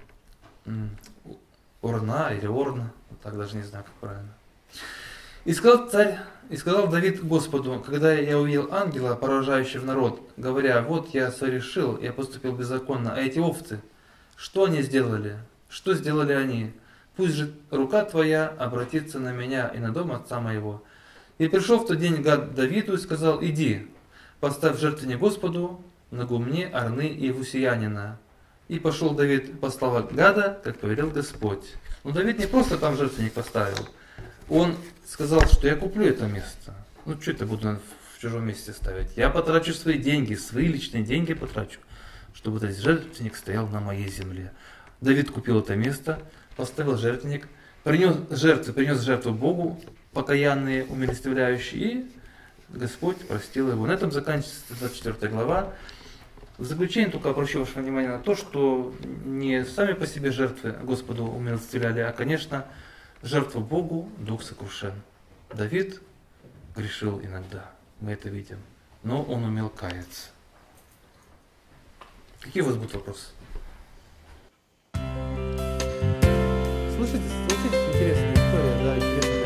S1: Орна или Орна, так даже не знаю, как правильно. «И сказал Давид Господу: когда я увидел ангела, поражающего народ, говоря: вот я сорешил, я поступил беззаконно, а эти овцы, что они сделали? Что сделали они? Пусть же рука твоя обратится на меня и на дом отца моего. И пришел в тот день Гад Давиду и сказал: иди, поставь жертвенник Господу на гумне Орны Иевусянина. И пошел Давид, послал Гада, как повелел Господь». Но Давид не просто там жертвенник поставил. Он сказал, что я куплю это место. Ну, что это буду в чужом месте ставить? Я потрачу свои деньги, свои личные деньги потрачу, чтобы этот жертвенник стоял на моей земле. Давид купил это место, поставил жертвенник, принес жертву Богу, покаянные, умилостивляющие, и Господь простил его. На этом заканчивается 24 глава. В заключение только обращу ваше внимание на то, что не сами по себе жертвы Господу умилостивляли, а, конечно, жертву Богу дух сокрушен. Давид грешил иногда, мы это видим, но он умел каяться. Какие у вас будут вопросы? Слышите, интересная история, да, интересная.